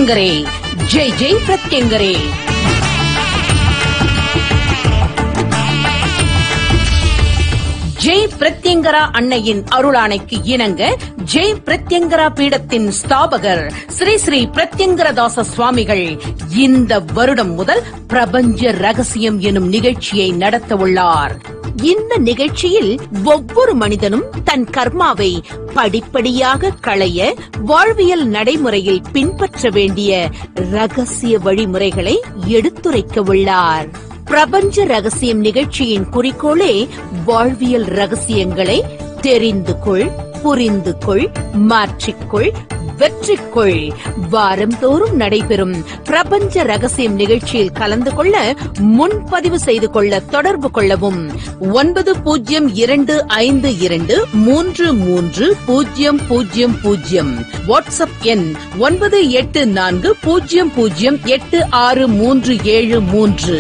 Speaker 1: பிரத்யங்கரே. ஜெய் ஜெய் பிரத்யங்கரே. ஜெய் பிரத்யங்கரா அன்னையின் அருளாணைக்கு இணங்க ஜெய் பிரத்யங்கரா பீடத்தின் ஸ்தாபகர் ஸ்ரீ ஸ்ரீ பிரத்யங்கிரதாச சுவாமிகள் இந்த வருடம் முதல் பிரபஞ்ச ரகசியம் எனும் நிகழ்ச்சியை நடத்த உள்ளார். இந்த நிகழ்ச்சியில் ஒவ்வொரு மனிதனும் தன் கர்மாவை படிப்படியாக களைய வாழ்வியல் நடைமுறையில் பின்பற்ற வேண்டிய ரகசிய வழிமுறைகளை எடுத்துரைக்க உள்ளார். பிரபஞ்ச ரகசியம் நிகழ்ச்சியின் குறிக்கோளே வாழ்வியல் ரகசியங்களை தெரிந்து கொள், புரிந்து கொள், மாற்றிக்கொள், வெற்றிக்கொள். வாரந்தோறும் நடைபெறும் பிரபஞ்ச ரகசியம் நிகழ்ச்சியில் கலந்து கொள்ள முன்பதிவு செய்து கொள்ள தொடர்பு கொள்ளவும். ஒன்பது பூஜ்ஜியம் இரண்டு ஐந்து இரண்டு மூன்று மூன்று பூஜ்ஜியம் பூஜ்ஜியம் பூஜ்ஜியம். வாட்ஸ்அப் எண் ஒன்பது எட்டு நான்கு பூஜ்ஜியம் பூஜ்ஜியம் எட்டு ஆறு மூன்று ஏழு மூன்று.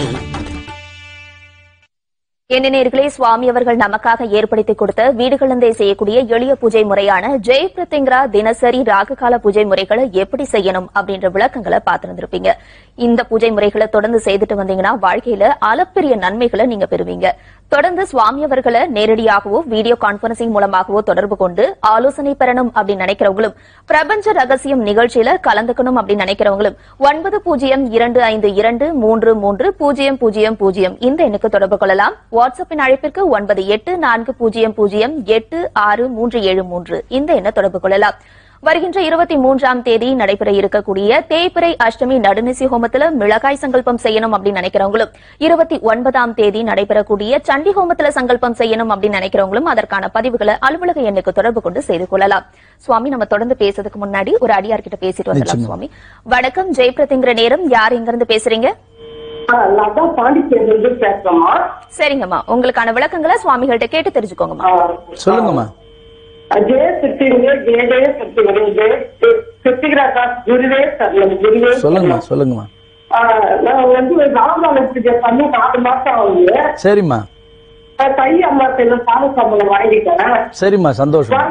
Speaker 2: என்ன நேயர்களே, சுவாமி அவர்கள் நமக்காக ஏற்படுத்தி கொடுத்த வீடுகளிலிருந்தே செய்யக்கூடிய எளிய பூஜை முறையான ஜெய் பிரத்யங்கரா தினசரி ராகுகால பூஜை முறைகளை எப்படி செய்யணும் அப்படின்ற விளக்கங்களை பார்த்திருந்திருப்பீங்க. இந்த பூஜை முறைகளை தொடர்ந்து செய்துட்டு வந்தீங்கன்னா வாழ்க்கையில அளப்பெரிய நன்மைகளை நீங்க பெறுவீங்க. தொடர்ந்து சுவாமி அவர்களை நேரடியாகவோ வீடியோ கான்பரன்சிங் மூலமாகவோ தொடர்பு கொண்டு ஆலோசனை பெறணும் அப்படின்னு நினைக்கிறவங்களும், பிரபஞ்ச ரகசியம் நிகழ்ச்சியில கலந்துக்கணும் அப்படின்னு நினைக்கிறவங்களும் ஒன்பது பூஜ்ஜியம் இரண்டு ஐந்து இரண்டு மூன்று மூன்று பூஜ்ஜியம் பூஜ்ஜியம் பூஜ்ஜியம் இந்த எண்ணுக்கு தொடர்பு கொள்ளலாம். வாட்ஸ்அப்பின் அழைப்பிற்கு ஒன்பது எட்டு நான்கு பூஜ்ஜியம் பூஜ்ஜியம் எட்டு ஆறு மூன்று ஏழு மூன்று இந்த எண்ணை தொடர்பு கொள்ளலாம். வருகின்ற இருபத்தி மூன்றாம் தேதி நடைபெற இருக்கக்கூடிய தேய்பிறை அஷ்டமி நடுநிசி ஹோமத்துல மிளகாய் சங்கல்பம் செய்யணும் அப்படின்னு நினைக்கிறவங்களும், இருபத்தி ஒன்பதாம் தேதி நடைபெறக்கூடிய சண்டி ஹோமத்துல சங்கல்பம் செய்யணும் அப்படின்னு நினைக்கிறவங்களும் அதற்கான பதிவுகளை அலுவலக எண்ணுக்கு தொடர்பு கொண்டு செய்து கொள்ளலாம். சுவாமி, நம்ம தொடர்ந்து பேசுறதுக்கு முன்னாடி ஒரு அடியார் கிட்ட பேசிட்டு வரலாம். சுவாமி வணக்கம். ஜெய் பிரத்யங்கிற நேரம். யார் எங்க இருந்து பேசுறீங்க? சரிங்கம்மா, உங்களுக்கான விளக்கங்களை சுவாமிகள்ட்ட கேட்டு தெரிஞ்சுக்கோங்கம்மா.
Speaker 3: சொல்லுங்கம்மா. சொல்லுங்கம்மா சொல்லுங்கம்மா. சரிம்மா சரிம்மா சந்தோஷம்.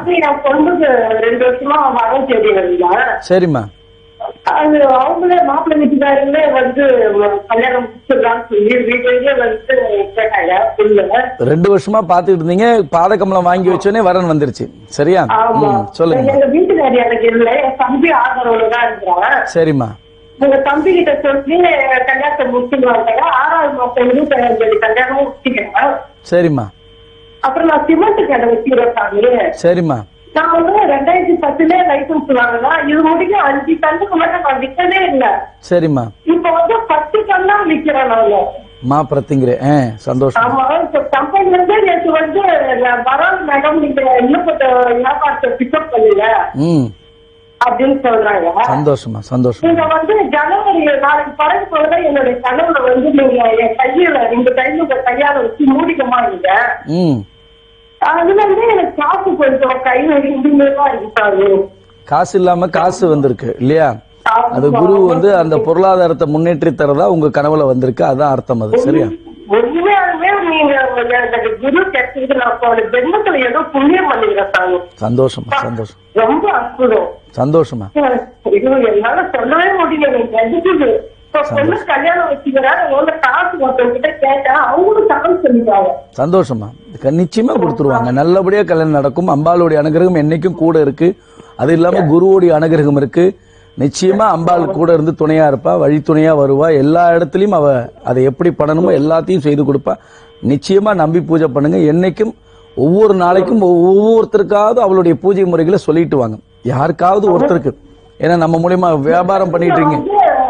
Speaker 3: சரிம்மா.
Speaker 5: அது அவங்களே மாப்பிள்ளை வீட்டுக்காரங்களே வந்து கல்யாணம் முடிச்சிடலாம்னு சொல்லி வீட்டுலயே வந்து கேட்டாங்க.
Speaker 3: ரெண்டு வருஷமா பாத்துட்டு இருந்தீங்க, பாதகமலம் வாங்கி வச்சோடனே வரன் வந்துருச்சு. சரியா? சொல்லுங்க.
Speaker 5: எங்க வீட்டுக்காரி எனக்கு இல்ல, என் தம்பி ஆதரவுலதான் இருக்கிறான்.
Speaker 3: சரிம்மா.
Speaker 5: உங்க தம்பி கிட்ட சொல்லி கல்யாணத்தை முடிச்சுடுவாங்க. ஆறாவது மாசம் இருபத்தி தேதி கல்யாணமும் முடிச்சுக்கிறேன்.
Speaker 3: சரிம்மா.
Speaker 5: அப்புறம் நான் சிமெண்ட் கடை வச்சுக்கிறேன்.
Speaker 3: சரிம்மா.
Speaker 5: நான் வந்து ரெண்டாயிரத்தி பத்துல லைசன்ஸ் வாங்கலாம். இது முடிக்க அஞ்சு டன்னுக்கு மட்டும் நான் விற்கவே இல்ல.
Speaker 3: சரிம்மா.
Speaker 5: இப்ப வந்து பத்து டன்னா விற்கிறேன் நாங்க.
Speaker 3: மா பிரத்திங்கிற சந்தோஷம்.
Speaker 5: ஆமா, இப்ப கம்பெனில இருந்து நேற்று வந்து வராது மேடம், நீங்க இன்னும் வியாபாரத்தை பிக்கப் பண்ணல அப்படின்னு சொல்றாங்க.
Speaker 3: சந்தோஷமா சந்தோஷம்.
Speaker 5: நீங்க வந்து ஜனவரி நாளைக்கு பறந்து போல என்னுடைய கனவுல வந்து நீங்க என் கையில இந்த கையில கையால வச்சு மூடிக்கமா இருங்க. அதுல இருந்து எனக்கு காசு கொஞ்சம் கையில இருக்காது.
Speaker 3: காசு இல்லாம காசு வந்திருக்கு இல்லையா? அது குரு வந்து அந்த பொருளாதாரத்தை முன்னேற்றி தரதா உங்க கனவுல வந்திருக்கு, அதான் அர்த்தம். அது சரியா?
Speaker 5: உண்மையாலுமே நீங்க குரு கிடைச்சது நான் ஜென்மத்துல ஏதோ புண்ணியம் பண்ணிக்கிறேன்.
Speaker 3: சந்தோஷமா சந்தோஷம்.
Speaker 5: ரொம்ப அற்புதம்.
Speaker 3: சந்தோஷமா.
Speaker 5: இது என்னால சொல்லவே முடியல. எனக்கு கல்யாணம் வச்சுக்கிறாங்க, காசு மொத்தம் கேட்டா அவங்களும் தகவல் சொல்லிட்டாங்க.
Speaker 3: சந்தோஷமா. நிச்சயமா கொடுத்துருவாங்க. நல்லபடியா கல்யாணம் நடக்கும். அம்பாளுடைய அனுகிரகம் என்னைக்கும் கூட இருக்கு. அது இல்லாம குருவோடைய அனுகிரகம் இருக்கு. நிச்சயமா அம்பாள் கூட இருந்து துணையா இருப்பா, வழி துணையா வருவா. எல்லா இடத்துலயும் அவ அதை எப்படி பண்ணணுமோ எல்லாத்தையும் செய்து கொடுப்பா. நிச்சயமா நம்பி பூஜை பண்ணுங்க. என்னைக்கும் ஒவ்வொரு நாளைக்கும் ஒவ்வொருத்தருக்காவது அவளுடைய பூஜை முறைகளை சொல்லிட்டு வாங்க. யாருக்காவது ஒருத்தருக்கு. ஏன்னா நம்ம மூலியமா வியாபாரம் பண்ணிட்டு இருக்கீங்க.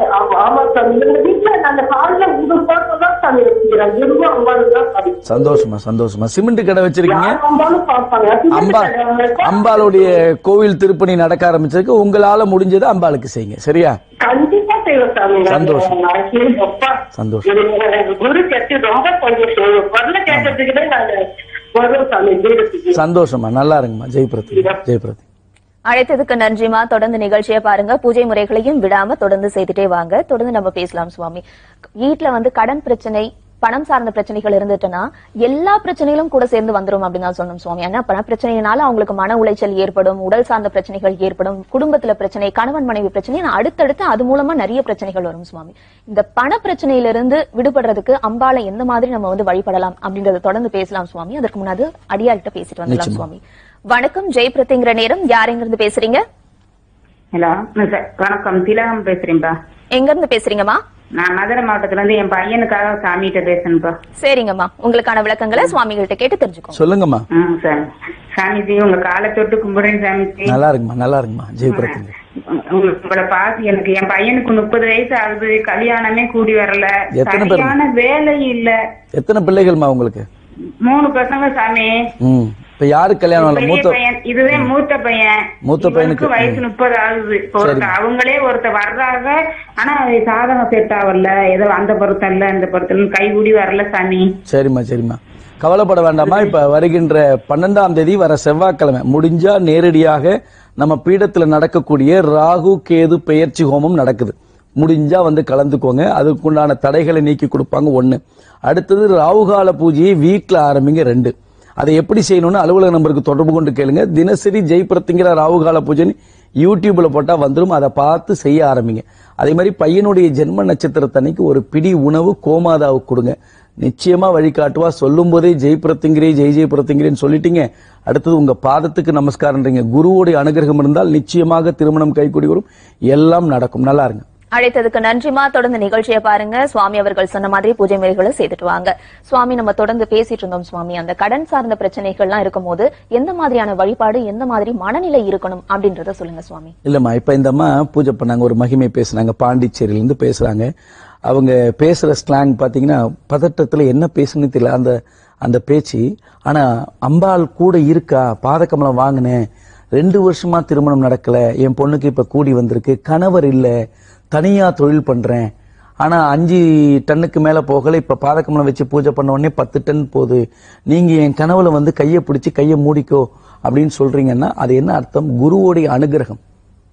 Speaker 3: சந்தோஷமா சந்தோஷமா. சிமெண்ட் கடை வச்சிருக்கீங்க. அம்பா அம்பாளுடைய கோவில் திருப்பணி நடக்க ஆரம்பிச்சிருக்கு. உங்களால முடிஞ்சது அம்பாளுக்கு செய்யுங்க. சரியா? சந்தோஷம் சந்தோஷம். சந்தோஷமா. நல்லா இருங்கம்மா. ஜெய் பிரதி ஜெய் பிரதி.
Speaker 2: அழைத்ததுக்கு நன்றிமா. தொடர்ந்து நிகழ்ச்சியை பாருங்க. பூஜை முறைகளையும் விடாம தொடர்ந்து செய்துட்டே வாங்க. தொடர்ந்து நம்ம பேசலாம். சுவாமி, வீட்டுல வந்து கடன் பிரச்சனை, பணம் சார்ந்த பிரச்சனைகள் இருந்துட்டுன்னா எல்லா பிரச்சனைகளும் கூட சேர்ந்து வந்துரும் அப்படின்னு தான் சொல்லணும் சுவாமி. ஏன்னா பண பிரச்சனையினால அவங்களுக்கு மன உளைச்சல் ஏற்படும், உடல் சார்ந்த பிரச்சனைகள் ஏற்படும், குடும்பத்துல பிரச்சனை, கணவன் மனைவி பிரச்சனை, அடுத்தடுத்து அது மூலமா நிறைய பிரச்சனைகள் வரும் சுவாமி. இந்த பண பிரச்சனையிலிருந்து விடுபடுறதுக்கு அம்பாளை எந்த மாதிரி நம்ம வந்து வழிபடலாம் அப்படின்றத தொடர்ந்து பேசலாம் சுவாமி. அதற்கு முன்னாடி அடியார்கிட்ட பேசிட்டு வந்துடலாம் சுவாமி. வணக்கம், ஜெய் பிரத்யங்கிற நேரம். யார் எங்க இருந்து பேசுறீங்க?
Speaker 6: ஹலோ, வணக்கம். திலகம் பேசுறேன்பா. எங்க இருந்து பேசுறீங்கம்மா? நான் மதுரை மாவட்டத்துல இருந்து என் பையனுக்காக சாமிகிட்ட பேசணும்பா.
Speaker 2: சரிங்கம்மா, உங்களுக்கான விளக்கங்களை சுவாமிகள்ட்ட கேட்டு தெரிஞ்சுக்கோ.
Speaker 3: சொல்லுங்கம்மா.
Speaker 6: சாமிஜி, உங்க காலை தொட்டு கும்பிடுறேன் சாமிஜி.
Speaker 3: நல்லா இருக்குமா, நல்லா இருக்குமா. ஜெய் பிரத்யங்கிரா.
Speaker 6: உங்களை பார்த்து எனக்கு என் பையனுக்கு முப்பது வயசு ஆகுது, கல்யாணமே கூடி வரல, சரியான வேலை இல்ல.
Speaker 3: எத்தனை பிள்ளைகள்மா உங்களுக்கு?
Speaker 6: மூணு பசங்க சாமி.
Speaker 3: இப்ப யாரு கல்யாணம்? மூத்த
Speaker 6: பையன் இதுவே மூத்த பையன்.
Speaker 3: மூத்த பையனுக்கு
Speaker 6: வயசு முப்பது ஆகுது. அவங்களே ஒருத்த வர்றாங்க, ஆனா சாதகம் செட் ஆகல, ஏதோ அந்த பொருத்தம் இல்ல இந்த பொருத்தம் கைகூடி வரல சாமி.
Speaker 3: சரிம்மா சரிம்மா, கவலைப்பட வேண்டாமா. இப்ப வருகின்ற பன்னெண்டாம் தேதி வர செவ்வாய்க்கிழமை முடிஞ்சா நேரடியாக நம்ம பீடத்துல நடக்கக்கூடிய ராகு கேது பெயர்ச்சி ஹோமம் நடக்குது. முடிஞ்சா வந்து கலந்துக்கோங்க. அதுக்குண்டான தடைகளை நீக்கி கொடுப்பாங்க. ஒண்ணு. அடுத்தது ராகுகால பூஜையை வீட்டுல ஆரம்பிங்க. ரெண்டு. அதை எப்படி செய்யணும்னு அலுவலக நம்பருக்கு தொடர்பு கொண்டு கேளுங்க. தினசரி ஜெய் பிரத்யங்கிரா ராகுகால பூஜைன்னு யூடியூப்ல போட்டா வந்துடும். அதை பார்த்து செய்ய ஆரம்பிங்க. அதே மாதிரி பையனுடைய ஜென்ம நட்சத்திரத்தன்னைக்கு ஒரு பிடி உணவு கோமாதாவுக்கு கொடுங்க. நிச்சயமா வழிகாட்டுவா. சொல்லும் போதே ஜெய் பிரத்யங்கிரே ஜெய் ஜெய் பிரத்யங்கிரேன்னு சொல்லிட்டீங்க. அடுத்தது உங்க பாதத்துக்கு நமஸ்காரம்ன்றீங்க. குருவோடைய அனுகிரகம் இருந்தால் நிச்சயமாக திருமணம் கைகூடி வரும், எல்லாம் நடக்கும். நல்லா இருங்க.
Speaker 2: அழைத்ததுக்கு நன்றிமா. தொடர்ந்து நிகழ்ச்சியை பாருங்க. சுவாமி அவர்கள் சொன்ன மாதிரி பூஜை முறைகளை செய்துட்டு வாங்க. சுவாமி, நம்ம தொடர்ந்து பேசிட்டு இருந்தோம் சுவாமி, அந்த கடன் சார்ந்த பிரச்சனைகள்லாம் இருக்கும் போது எந்த மாதிரியான வழிபாடு, எந்த மாதிரி மனநிலை இருக்கணும் அப்படின்றத சொல்லுங்க சுவாமி.
Speaker 3: இல்லம்மா, இப்ப இந்த அம்மா பூஜை பண்ணாங்க, ஒரு மகிமை பேசுனாங்க, பாண்டிச்சேரியில இருந்து பேசுறாங்க. அவங்க பேசுற ஸ்லாங் பாத்தீங்கன்னா பதட்டத்துல என்ன பேசுன்னு தெரியல அந்த அந்த பேச்சு. ஆனா அம்பாள் கூட இருக்கா, பாதக்கமலம் வாங்கினேன், ரெண்டு வருஷமா திருமணம் நடக்கல, என் பொண்ணுக்கு இப்ப கூடி வந்திருக்கு, கணவர் இல்ல, தனியா தொழில் பண்றேன், ஆனா அஞ்சு டன்னுக்கு மேல போகல, இப்ப பாதக்கமலம் வச்சு பூஜை பண்ண உடனே பத்து டன் போகுது, நீங்க என் கனவுல வந்து கையை பிடிச்சி கையை மூடிக்கோ அப்படின்னு சொல்றீங்கன்னா அது என்ன அர்த்தம்? குருவோடைய அனுகிரகம்.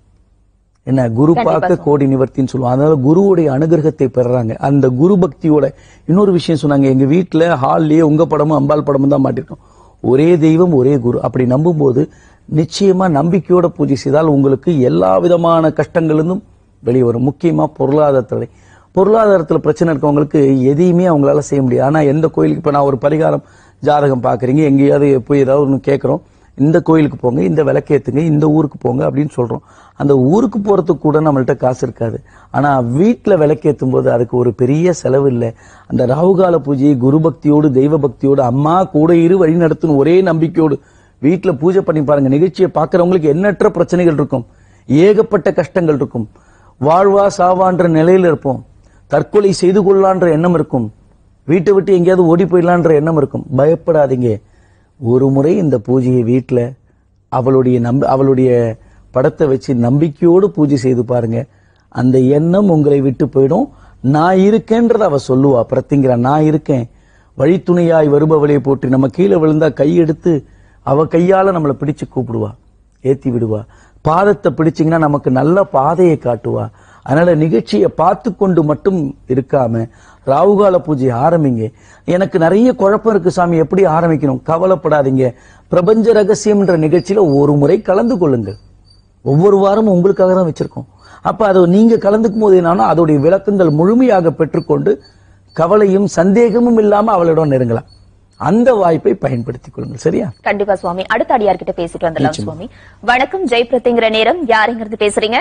Speaker 3: என்ன, குரு பார்க்க கோடி நிவர்த்தின்னு சொல்லுவாங்க. அதனால குருவோடைய அனுகிரகத்தை பெறாங்க. அந்த குரு பக்தியோட இன்னொரு விஷயம் சொன்னாங்க, எங்க வீட்டுல ஹால்லயே உங்க படமும் அம்பாள் படமும் தான் மாட்டிருக்கோம். ஒரே தெய்வம் ஒரே குரு. அப்படி நம்பும் போது நிச்சயமா நம்பிக்கையோட பூஜை செய்தால் உங்களுக்கு எல்லா விதமான கஷ்டங்களிலும் வெளியே வரும். முக்கியமா பொருளாதாரத்துல பொருளாதாரத்துல பிரச்சனை இருக்கவங்களுக்கு எதையுமே அவங்களால செய்ய முடியாது. ஆனா எந்த கோயிலுக்கு இப்ப நான் ஒரு பரிகாரம் ஜாதகம் பாக்குறீங்க, எங்கேயாவது போய் ஏதாவது ஒன்று கேட்கிறோம், இந்த கோயிலுக்கு போங்க, இந்த விளக்கேத்துங்க, இந்த ஊருக்கு போங்க அப்படின்னு சொல்றோம். அந்த ஊருக்கு போறதுக்கு கூட நம்மள்ட்ட காசு இருக்காது. ஆனா வீட்டுல விளக்கேற்றும் போது அதுக்கு ஒரு பெரிய செலவு இல்லை. அந்த ராகுகால பூஜையை குரு பக்தியோடு தெய்வ பக்தியோடு அம்மா கூட இரு வழி நடத்தும் ஒரே நம்பிக்கையோடு வீட்டுல பூஜை பண்ணி பாருங்க. நிகழ்ச்சியை பார்க்கறவங்களுக்கு எண்ணற்ற பிரச்சனைகள் இருக்கும், ஏகப்பட்ட கஷ்டங்கள் இருக்கும், வாழ்வா சாவான்ற நிலையில இருப்போம், தற்கொலை செய்து கொள்ளலான்ற எண்ணம் இருக்கும், வீட்டை விட்டு எங்கேயாவது ஓடி போயிடலான்ற எண்ணம் இருக்கும். பயப்படாதீங்க. ஒரு முறை இந்த பூஜையை வீட்டுல அவளுடைய நம்ப அவளுடைய படத்தை வச்சு நம்பிக்கையோடு பூஜை செய்து பாருங்க. அந்த எண்ணம் உங்களை விட்டு போயிடும். நான் இருக்கேன்றத அவ சொல்லுவா. பிரத்யங்கிரா, நான் இருக்கேன், வழித்துணையாய் வருபவளை போட்டு நம்ம கீழே விழுந்தா கையெடுத்து அவ கையால நம்மளை பிடிச்சு கூப்பிடுவா, ஏத்தி விடுவா. பாதத்தை பிடிச்சிங்கன்னா நமக்கு நல்ல பாதையை காட்டுவா. அதனால நிகழ்ச்சியை பார்த்து கொண்டு மட்டும் இருக்காம ராகுகால பூஜை ஆரம்பிங்க. எனக்கு நிறைய குழப்பம் இருக்கு சாமி, எப்படி ஆரம்பிக்கணும்? கவலைப்படாதீங்க. பிரபஞ்ச ரகசியம்ன்ற நிகழ்ச்சியில ஒரு முறை கலந்து கொள்ளுங்கள். ஒவ்வொரு வாரமும் உங்களுக்காக தான் வச்சிருக்கோம். அப்ப அதை நீங்க கலந்துக்கும் போது என்னன்னா அதோடைய விளக்கங்கள் முழுமையாக பெற்றுக்கொண்டு கவலையும் சந்தேகமும் இல்லாம அவளிடம் நெருங்கலாம். அந்த வாய்ப்பை பயன்படுத்திக் கொள்ளுங்கள். சரியா?
Speaker 2: கண்டிப்பா சுவாமி. அடுத்த அடியார் கிட்ட பேசிட்டு வந்துடலாம் சுவாமி. வணக்கம், ஜெய் பிரத்யங்கிற நேரம். யாருங்கிறது பேசுறீங்க?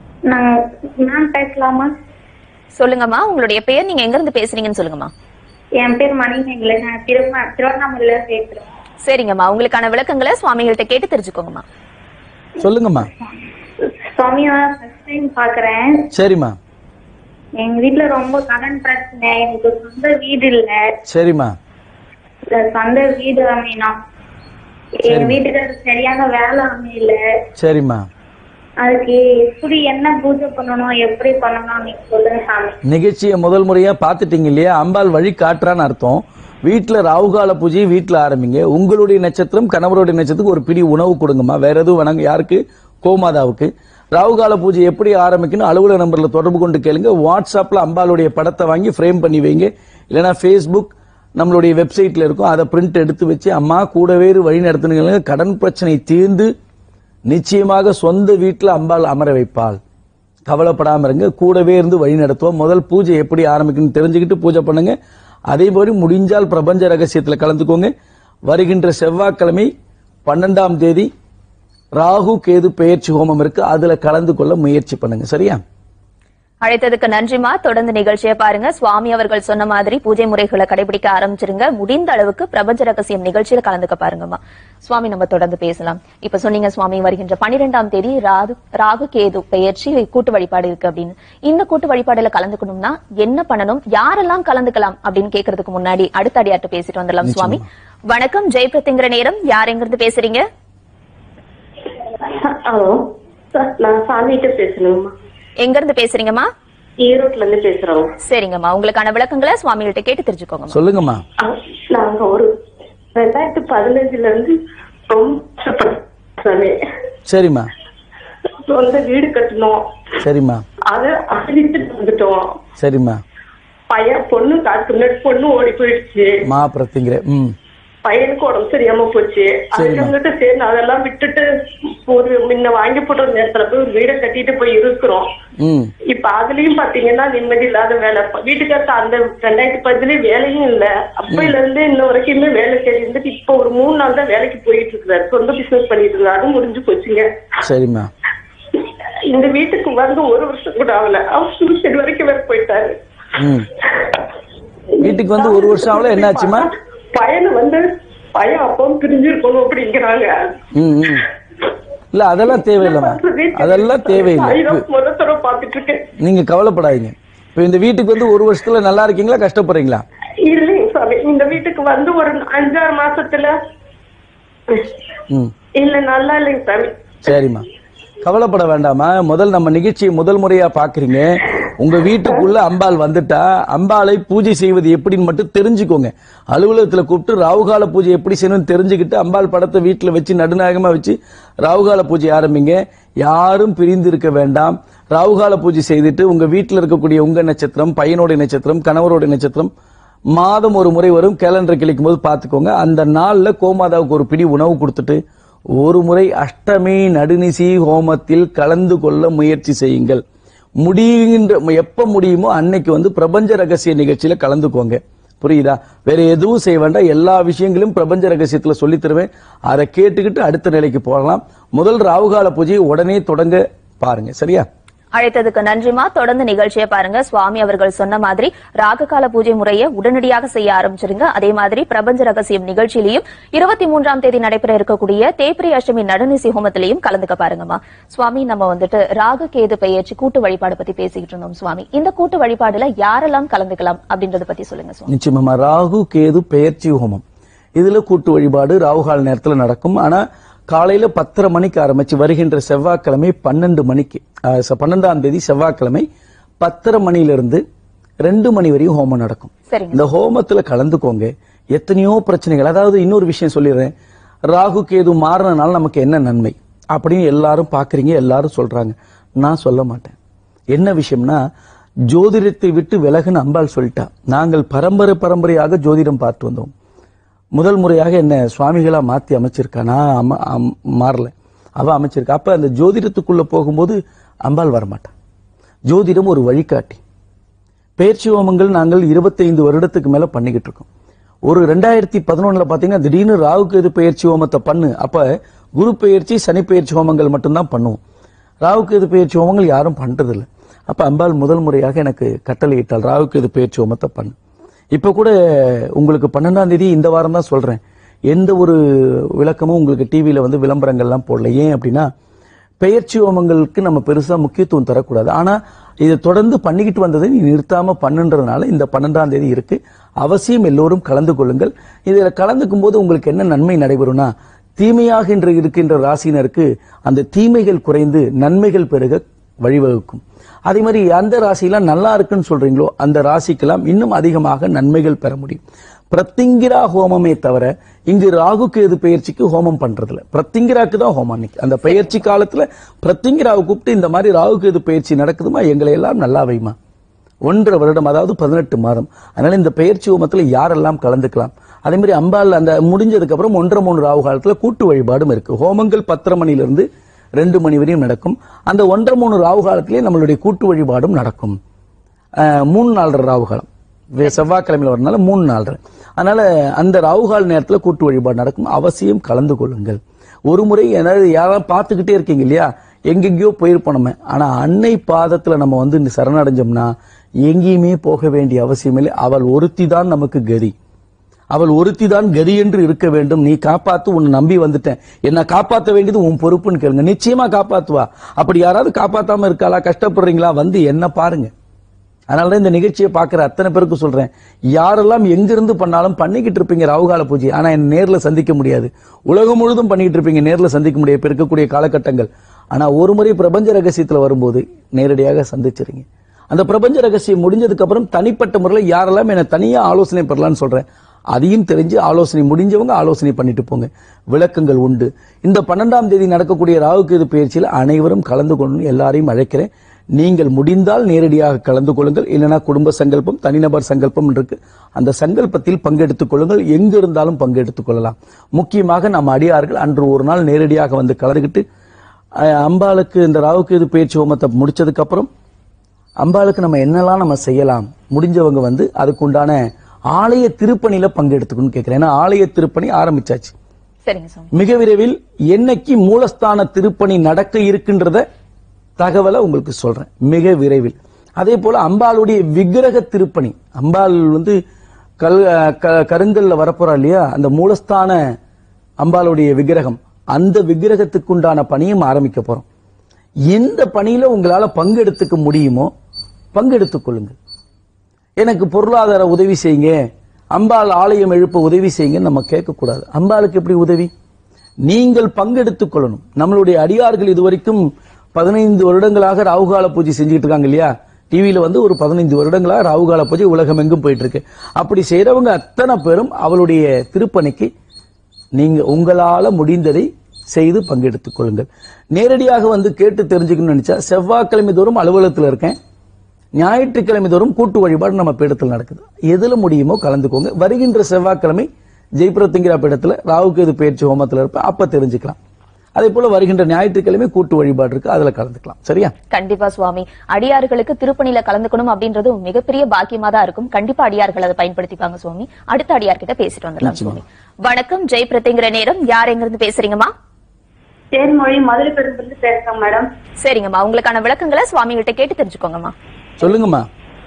Speaker 5: நான் பேசலாமா?
Speaker 2: சொல்லுங்கம்மா, உங்களுடைய பேர், நீங்க எங்க இருந்து பேசுறீங்கன்னு சொல்லுங்கம்மா.
Speaker 5: என் பேர் மணிமேகலை, நான் திருவண்ணாமலையில பேசுறேன்.
Speaker 2: சரிங்கம்மா, உங்களுக்கான விளக்கங்களை சுவாமிகள்ட்ட கேட்டு தெரிஞ்சுக்கோங்கம்மா.
Speaker 3: சொல்லுங்கம்மா.
Speaker 5: சுவாமியா ஃபர்ஸ்ட் டைம் பாக்குறேன்.
Speaker 3: சரிம்மா.
Speaker 5: எங்க வீட்டுல ரொம்ப கடன் பிரச்சனை, எனக்கு சொந்த வீடு இல்ல.
Speaker 3: சரிம்மா.
Speaker 5: சொந்த வீடு அமையணும், எங்க வீட்டுக்கு சரியான வேலை அமையல.
Speaker 3: சரிம்மா.
Speaker 5: அதுக்கு எப்படி என்ன பூஜை பண்ணணும், எப்படி பண்ணணும் நீங்க சொல்லுங்க சாமி.
Speaker 3: நிகழ்ச்சியை முதல் முறையா பாத்துட்டீங்க இல்லையா? அம்பாள் வழி காட்டுறான்னு அர்த்தம். வீட்டுல ராகுகால பூஜையை வீட்டுல ஆரம்பிங்க. உங்களுடைய நட்சத்திரம் கணவருடைய நட்சத்திரத்துக்கு ஒரு பிடி உணவு கொடுங்கம்மா. வேற எதுவும் வேணாங்க. யாருக்கு? கோமாதாவுக்கு. ராகுகால பூஜை எப்படி ஆரம்பிக்கணும் அலுவலக நம்பர்ல தொடர்பு கொண்டு கேளுங்க. வாட்ஸ்அப்ல அம்பாளுடைய படத்தை வாங்கி ஃப்ரேம் பண்ணி வைங்க. இல்லைன்னா ஃபேஸ்புக் நம்மளுடைய வெப்சைட்ல இருக்கும், அதை பிரிண்ட் எடுத்து வச்சு அம்மா கூடவே வழி நடத்துனீங்க. கடன் பிரச்சனை தீர்ந்து நிச்சயமாக சொந்த வீட்டில் அம்பாள் அமர வைப்பாள். கவலைப்படாம இருங்க, கூடவே இருந்து வழி நடத்துவோம். முதல் பூஜை எப்படி ஆரம்பிக்கணும் தெரிஞ்சுக்கிட்டு பூஜை பண்ணுங்க. அதே மாதிரி முடிஞ்சால் பிரபஞ்ச ரகசியத்தில் கலந்துக்கோங்க. வருகின்ற செவ்வாய்க்கிழமை பன்னெண்டாம் தேதி ராகு கேது பெயர்ச்சி ஹோமம் இருக்கு, அதுல கலந்து கொள்ள முயற்சி பண்ணுங்க. சரியா?
Speaker 2: அழைத்ததுக்கு நன்றிமா. தொடர்ந்து நிகழ்ச்சியை பாருங்க. சுவாமி அவர்கள் சொன்ன மாதிரி பூஜை முறைகளை கடைபிடிக்க ஆரம்பிச்சிருங்க. முடிந்த அளவுக்கு பிரபஞ்ச ரகசியம் நிகழ்ச்சியில கலந்துக்க பாருங்கம்மா. சுவாமி, நம்ம தொடர்ந்து பேசலாம். இப்ப சொன்னீங்க சுவாமி, வருகின்ற பன்னிரெண்டாம் தேதி ராகு ராகு கேது பெயர்ச்சி கூட்டு வழிபாடு இருக்கு அப்படின்னு. இந்த கூட்டு வழிபாடுல கலந்துக்கணும்னா என்ன பண்ணணும், யாரெல்லாம் கலந்துக்கலாம் அப்படின்னு கேட்கறதுக்கு முன்னாடி அடுத்த அடியாட்டு பேசிட்டு வந்துடலாம். சுவாமி வணக்கம், ஜெய் பிரத்யங்கிற நேரம். யார் எங்க இருந்து பேசுறீங்க?
Speaker 5: ஹலோ சார், நான் சாமிகிட்ட பேசணுமா?
Speaker 2: எங்க இருந்து பேசுறீங்கம்மா?
Speaker 5: ஈரோட்ல இருந்து பேசுறோம்.
Speaker 2: சரிங்கம்மா, உங்களுக்கான விளக்கங்களை சுவாமிகிட்ட கேட்டு தெரிஞ்சுக்கோங்க.
Speaker 3: சொல்லுங்கம்மா.
Speaker 5: நாங்க ஒரு ரெண்டாயிரத்தி பதினஞ்சுல இருந்து ரொம்ப
Speaker 3: சரிம்மா
Speaker 5: சொந்த வீடு கட்டணும்.
Speaker 3: சரிம்மா.
Speaker 5: அது அழிட்டு வந்துட்டோம்.
Speaker 3: சரிம்மா.
Speaker 5: பையன் பொண்ணு காத்து முன்னாடி பொண்ணு ஓடி போயிடுச்சு.
Speaker 3: மா பிரத்திங்கிற ம்
Speaker 5: பையனுக்கு உடம்பு சரியாம போச்சு. அதுக்கிட்ட சேர்ந்து அதெல்லாம் விட்டுட்டு ஒரு முன்ன வாங்கி போட்ட நேரத்துல போய் ஒரு வீடை கட்டிட்டு போய் இருக்கிறோம். இப்ப அதுலயும் பாத்தீங்கன்னா நிம்மதி இல்லாத வேலை. வீட்டுக்காரத்த அந்த ரெண்டாயிரத்தி பத்துலயும் வேலையும் இல்ல. அப்பையில இருந்து இன்ன வரைக்குமே வேலை தேடி இருந்துட்டு இப்ப ஒரு மூணு நாள் தான் வேலைக்கு போயிட்டு இருக்கிறாரு. சொந்த பிசினஸ் பண்ணிட்டு இருக்காரு. அதுவும் முடிஞ்சு போச்சுங்க.
Speaker 3: சரிம்மா.
Speaker 5: இந்த வீட்டுக்கு வந்து ஒரு வருஷம் கூட ஆகல. அவர் சூசைட் வரைக்கும் வேற போயிட்டாரு.
Speaker 3: வீட்டுக்கு வந்து ஒரு வருஷம் ஆகல. என்னாச்சுமா?
Speaker 5: பையனை வந்து பையன் அப்பவும் பிரிஞ்சிருக்கணும் அப்படிங்கிறாங்க.
Speaker 3: இல்ல அதெல்லாம் தேவையில்லைமா, அதெல்லாம் தேவையில்லை.
Speaker 5: பாத்துட்டு இருக்கேன்.
Speaker 3: நீங்க கவலைப்படாதீங்க. இப்ப இந்த வீட்டுக்கு வந்து ஒரு வருஷத்துல நல்லா இருக்கீங்களா கஷ்டப்படுறீங்களா?
Speaker 5: இல்லைங்க சாமி, இந்த வீட்டுக்கு வந்து ஒரு அஞ்சாறு மாசத்துல இல்ல நல்லா இல்லைங்க சாமி.
Speaker 3: சரிம்மா, கவலைப்பட வேண்டாமா. முதல் நம்ம நிகழ்ச்சியை முதல் முறையா பாக்குறீங்க. உங்க வீட்டுக்குள்ள அம்பாள் வந்துட்டா அம்பாளை பூஜை செய்வது எப்படின்னு மட்டும் தெரிஞ்சுக்கோங்க. அலுவலகத்துல கூப்பிட்டு ராகுகால பூஜை எப்படி செய்யணும்னு தெரிஞ்சுக்கிட்டு அம்பாள் படத்தை வீட்டுல வச்சு நடுநாயகமா வச்சு ராகுகால பூஜை ஆரம்பிங்க. யாரும் பிரிந்து இருக்க வேண்டாம். ராகுகால பூஜை செய்துட்டு உங்க வீட்டுல இருக்கக்கூடிய உங்க நட்சத்திரம், பையனோட நட்சத்திரம், கணவரோட நட்சத்திரம் மாதம் ஒரு முறை வரும். கேலண்டர் கிளிக்கும் போது பாத்துக்கோங்க. அந்த நாள்ல கோமாதாவுக்கு ஒரு பிடி உணவு கொடுத்துட்டு ஒரு முறை அஷ்டமி நடுநிசி ஹோமத்தில் கலந்து கொள்ள முயற்சி செய்யுங்கள். முடிகின்ற எப்ப முடியுமோ அன்னைக்கு வந்து பிரபஞ்ச ரகசிய நிகழ்ச்சியில கலந்துக்கோங்க. புரியுதா? வேற எதுவும் செய்ய வேண்டாம். எல்லா விஷயங்களும் பிரபஞ்ச ரகசியத்துல சொல்லி தருவேன். அதை கேட்டுக்கிட்டு அடுத்த நிலைக்கு போகலாம். முதல் ராகுகால பூஜையை உடனே தொடங்க பாருங்க. சரியா?
Speaker 2: அழைத்ததுக்கு நன்றிமா. தொடர்ந்து நிகழ்ச்சியை பாருங்க. சுவாமி அவர்கள் சொன்ன மாதிரி ராகுகால பூஜை முறையை உடனடியாக செய்ய ஆரம்பிச்சிருங்க. அதே மாதிரி பிரபஞ்ச ரகசியம் நிகழ்ச்சியிலையும் இருபத்தி மூன்றாம் தேதி நடைபெற இருக்கக்கூடிய தேய்பிரை அஷ்டமி நடுநிசி ஹோமத்திலையும் கலந்துக்க பாருங்கம்மா. சுவாமி, நம்ம வந்துட்டு ராகு கேது பெயர்ச்சி கூட்டு வழிபாடு பத்தி பேசிக்கிட்டு இருந்தோம். சுவாமி, இந்த கூட்டு வழிபாடுல யாரெல்லாம் கலந்துக்கலாம் அப்படின்றத பத்தி சொல்லுங்க சுவாமி.
Speaker 3: நிச்சயமா ராகு கேது பெயர்ச்சி ஹோமம் இதுல கூட்டு வழிபாடு ராகுகால நேரத்துல நடக்கும். ஆனா காலையில பத்தரை மணிக்கு ஆரம்பிச்சு வருகின்ற செவ்வாய்க்கிழமை பன்னெண்டு மணிக்கு பன்னெண்டாம் தேதி செவ்வாய்க்கிழமை பத்தரை மணிலிருந்து ரெண்டு மணி வரையும் ஹோமம் நடக்கும். இந்த ஹோமத்துல கலந்துக்கோங்க. எத்தனையோ பிரச்சனைகள். அதாவது இன்னொரு விஷயம் சொல்லிடுறேன். ராகு கேது மாறினால நமக்கு என்ன நன்மை அப்படின்னு எல்லாரும் பாக்குறீங்க, எல்லாரும் சொல்றாங்க. நான் சொல்ல மாட்டேன். என்ன விஷயம்னா, ஜோதிடத்தை விட்டு விலகுன்னு அம்பாள் சொல்லிட்டா. நாங்கள் பரம்பரை பரம்பரையாக ஜோதிடம் பார்த்து வந்தோம். முதல் முறையாக என்ன சுவாமிகளா மாத்தி அமைச்சிருக்கா. நான் மாறல, அவ அமைச்சிருக்கா. அப்ப அந்த ஜோதிடத்துக்குள்ள போகும்போது அம்பாள் வரமாட்டான். ஜோதிடம் ஒரு வழிகாட்டி. பெயர்ச்சி ஹோமங்கள் நாங்கள் இருபத்தி ஐந்து வருடத்துக்கு மேல பண்ணிக்கிட்டு இருக்கோம். ஒரு ரெண்டாயிரத்தி பதினொன்னுல பாத்தீங்கன்னா திடீர்னு ராகு கேது பெயர்ச்சி ஹோமத்தை பண்ணு. அப்ப குரு பெயர்ச்சி சனி பெயர்ச்சி ஹோமங்கள் மட்டும்தான் பண்ணுவோம். ராகு கேது பெயர்ச்சி ஹோமங்கள் யாரும் பண்றது இல்லை. அப்ப அம்பாள் முதல் முறையாக எனக்கு கட்டளையிட்டால் ராகு கேது பெயர்ச்சி ஹோமத்தை பண்ணு. இப்ப கூட உங்களுக்கு பன்னெண்டாம் தேதி இந்த வாரம் தான் சொல்றேன். எந்த ஒரு விளக்கமும் உங்களுக்கு டிவியில வந்து விளம்பரங்கள்லாம் போடல. ஏன் அப்படின்னா, பெயர்ச்சி ஹோமங்களுக்கு நம்ம பெருசா முக்கியத்துவம் தரக்கூடாது. ஆனா இதை தொடர்ந்து பண்ணிக்கிட்டு வந்ததை நீ நிறுத்தாம பண்ணுன்றதுனால இந்த பன்னெண்டாம் தேதி இருக்கு. அவசியம் எல்லோரும் கலந்து கொள்ளுங்கள். இதுல கலந்துக்கும் போது உங்களுக்கு என்ன நன்மை நடைபெறும்னா, தீமையாக இன்று இருக்கின்ற ராசினருக்கு அந்த தீமைகள் குறைந்து நன்மைகள் பெருக வழிவகுக்கும். அதே மாதிரி எந்த ராசியெல்லாம் நல்லா இருக்குன்னு சொல்றீங்களோ அந்த ராசிக்கெல்லாம் இன்னும் அதிகமாக நன்மைகள் பெற முடியும். பிரத்திங்கிரா ஹோமமே தவிர இங்கு ராகு கேது பயிற்சிக்கு ஹோமம் பண்றதுல பிரத்திங்கிராக்கு தான் ஹோமம். அன்னைக்கு அந்த பயிற்சி காலத்துல பிரத்திங்கிராவை கூப்பிட்டு இந்த மாதிரி ராகு கேது பயிற்சி நடக்குதுமா, எங்களை எல்லாம் நல்லா வைமா. ஒன்றரை வருடம், அதாவது பதினெட்டு மாதம். அதனால இந்த பயிற்சி ஹோமத்துல யாரெல்லாம் கலந்துக்கலாம். அதே மாதிரி அம்பாள் அந்த முடிஞ்சதுக்கு அப்புறம் ஒன்றரை மூணு ராகு காலத்துல கூட்டு வழிபாடும் இருக்கு. ஹோமங்கள் பத்தரை மணிலிருந்து ரெண்டு மணி வரையும் நடக்கும். அந்த ஒன்றரை மூணு ராகு காலத்திலேயே நம்மளுடைய கூட்டு வழிபாடும் நடக்கும். மூணு நாலரை ராகு காலம் செவ்வாய்க்கிழமையில வரனால மூணு நாலரை. அதனால அந்த ராகுகால் நேரத்துல கூட்டு வழிபாடு நடக்கும். அவசியம் கலந்து கொள்ளுங்கள். ஒரு முறை ஏதாவது யாராவது பார்த்துக்கிட்டே இருக்கீங்க இல்லையா, எங்கெங்கயோ போயிருப்போம். ஆனா அன்னை பாதத்துல நம்ம வந்து சரணடைஞ்சோம்னா எங்கேயுமே போக வேண்டிய அவசியம் இல்லை. அவள் ஒருத்தி தான் நமக்கு கதி. அவள் ஒருத்தி தான் கதி என்று இருக்க வேண்டும். நீ காப்பாத்து, உன்னை நம்பி வந்துட்டேன், என்ன காப்பாற்ற வேண்டியது உன் பொறுப்புன்னு கேளுங்க, நிச்சயமா காப்பாத்துவா. அப்படி யாராவது காப்பாத்தாம இருக்காளா, கஷ்டப்படுறீங்களா, வந்து என்ன பாருங்க. அதனாலதான் இந்த நிகழ்ச்சியை பார்க்கிற அத்தனை பேருக்கு சொல்றேன், யாரெல்லாம் எங்கிருந்து பண்ணாலும் பண்ணிக்கிட்டு இருப்பீங்க ராகுகால பூஜை, ஆனா என்ன நேர்ல சந்திக்க முடியாது. உலகம் முழுதும் பண்ணிக்கிட்டு இருப்பீங்க, நேர்ல சந்திக்க முடியாது இப்ப இருக்கக்கூடிய காலகட்டங்கள். ஆனா ஒரு முறை பிரபஞ்ச ரகசியத்துல வரும்போது நேரடியாக சந்திச்சிருங்க. அந்த பிரபஞ்ச ரகசியம் முடிஞ்சதுக்கு அப்புறம் தனிப்பட்ட முறையில் யாரெல்லாம் என்ன தனியா ஆலோசனை பெறலாம்னு சொல்றேன், அதையும் தெரிஞ்சு ஆலோசனை முடிஞ்சவங்க ஆலோசனை பண்ணிட்டு போங்க. விளக்கங்கள் உண்டு. இந்த பன்னெண்டாம் தேதி நடக்கக்கூடிய ராகு கேது பயிற்சியில் அனைவரும் கலந்து கொண்டு எல்லாரையும் அழைக்கிறேன். நீங்கள் முடிந்தால் நேரடியாக கலந்து கொள்ளுங்கள், இல்லைன்னா குடும்ப சங்கல்பம், தனிநபர் சங்கல்பம் இருக்கு, அந்த சங்கல்பத்தில் பங்கெடுத்துக் கொள்ளுங்கள். எங்க இருந்தாலும் பங்கெடுத்துக் கொள்ளலாம். முக்கியமாக நம்ம அடியார்கள் அன்று ஒரு நாள் நேரடியாக வந்து கலந்துக்கிட்டு அம்பாளுக்கு இந்த ராகு கேது பயிற்சி ஹோமத்தை முடிச்சதுக்கு அப்புறம் அம்பாளுக்கு நம்ம என்னெல்லாம் நம்ம செய்யலாம், முடிஞ்சவங்க வந்து அதுக்குண்டான ஆலய திருப்பணியில பங்கெடுத்துக்கணும்னு கேட்கிறேன். ஏன்னா ஆலய திருப்பணி ஆரம்பிச்சாச்சு. மிக விரைவில் என்னைக்கு மூலஸ்தான திருப்பணி நடக்க இருக்கின்றத தகவலை உங்களுக்கு சொல்றேன் மிக விரைவில். அதே போல அம்பாளுடைய விக்கிரக திருப்பணி, அம்பாள் வந்து கல் கருங்கல்ல வரப்போறா இல்லையா, அந்த மூலஸ்தான அம்பாளுடைய விக்கிரகம், அந்த விக்கிரகத்துக்குண்டான பணியும் ஆரம்பிக்க போறோம். எந்த பணியில உங்களால பங்கெடுத்துக்க முடியுமோ பங்கெடுத்துக் கொள்ளுங்கள். எனக்கு பொருளாதார உதவி செய்யுங்க, அம்பாள் ஆலயம் எழுப்ப உதவி செய்யுங்கன்னு நம்ம கேட்கக்கூடாது. அம்பாளுக்கு எப்படி உதவி, நீங்கள் பங்கெடுத்துக் கொள்ளணும். நம்மளுடைய அடியார்கள் இதுவரைக்கும் பதினைந்து வருடங்களாக ராகுகால பூஜை செஞ்சுட்டு இருக்காங்க இல்லையா, டிவியில வந்து ஒரு பதினைந்து வருடங்களாக ராகுகால பூஜை உலகம் எங்கும் போயிட்டு இருக்கு. அப்படி செய்யறவங்க அத்தனை பேரும் அவளுடைய திருப்பணிக்கு நீங்க உங்களால முடிந்ததை செய்து பங்கெடுத்துக் கொள்ளுங்கள். நேரடியாக வந்து கேட்டு தெரிஞ்சுக்கணும்னு நினைச்சா செவ்வாய்க்கிழமை தோறும் அலுவலகத்தில் இருக்கேன், ஞாயிற்றுக்கிழமை தோறும் கூட்டு வழிபாடு நம்ம பீடத்தில் நடக்குது. எதுல முடியுமோ கலந்துக்கோங்க. வருகின்ற செவ்வாய்க்கிழமை ஜெய்பிரத்திங்கிரா பீடத்துல ராகு கேது பயிற்சி ஹோமத்தில் இருப்பேன், அப்ப தெரிஞ்சுக்கலாம். அதே போல வருகின்ற ஞாயிற்றுக்கிழமை கூட்டு வழிபாடு இருக்கு, அதுல கலந்துக்கலாம். சரியா?
Speaker 2: கண்டிப்பா சுவாமி. அடியார்களுக்கு திருப்பணியில கலந்துக்கணும் அப்படின்றது மிகப்பெரிய பாக்கியமா தான் இருக்கும். கண்டிப்பா அடியார்கள் அதை பயன்படுத்திப்பாங்க சுவாமி. அடுத்த அடியார்கிட்ட பேசிட்டு வந்துடலாம் சுவாமி. வணக்கம், ஜெய் பிரத்திங்கிற நேரம். யார் எங்க இருந்து பேசுறீங்கம்மா?
Speaker 5: தேன்மொழி, மதுரை பெரும்பிலிருந்து பேசுறேன் மேடம்.
Speaker 2: சரிங்கம்மா, உங்களுக்கான விளக்கங்களை சுவாமி கிட்ட கேட்டு தெரிஞ்சுக்கோங்கம்மா.
Speaker 3: சொல்லுங்கம்மா.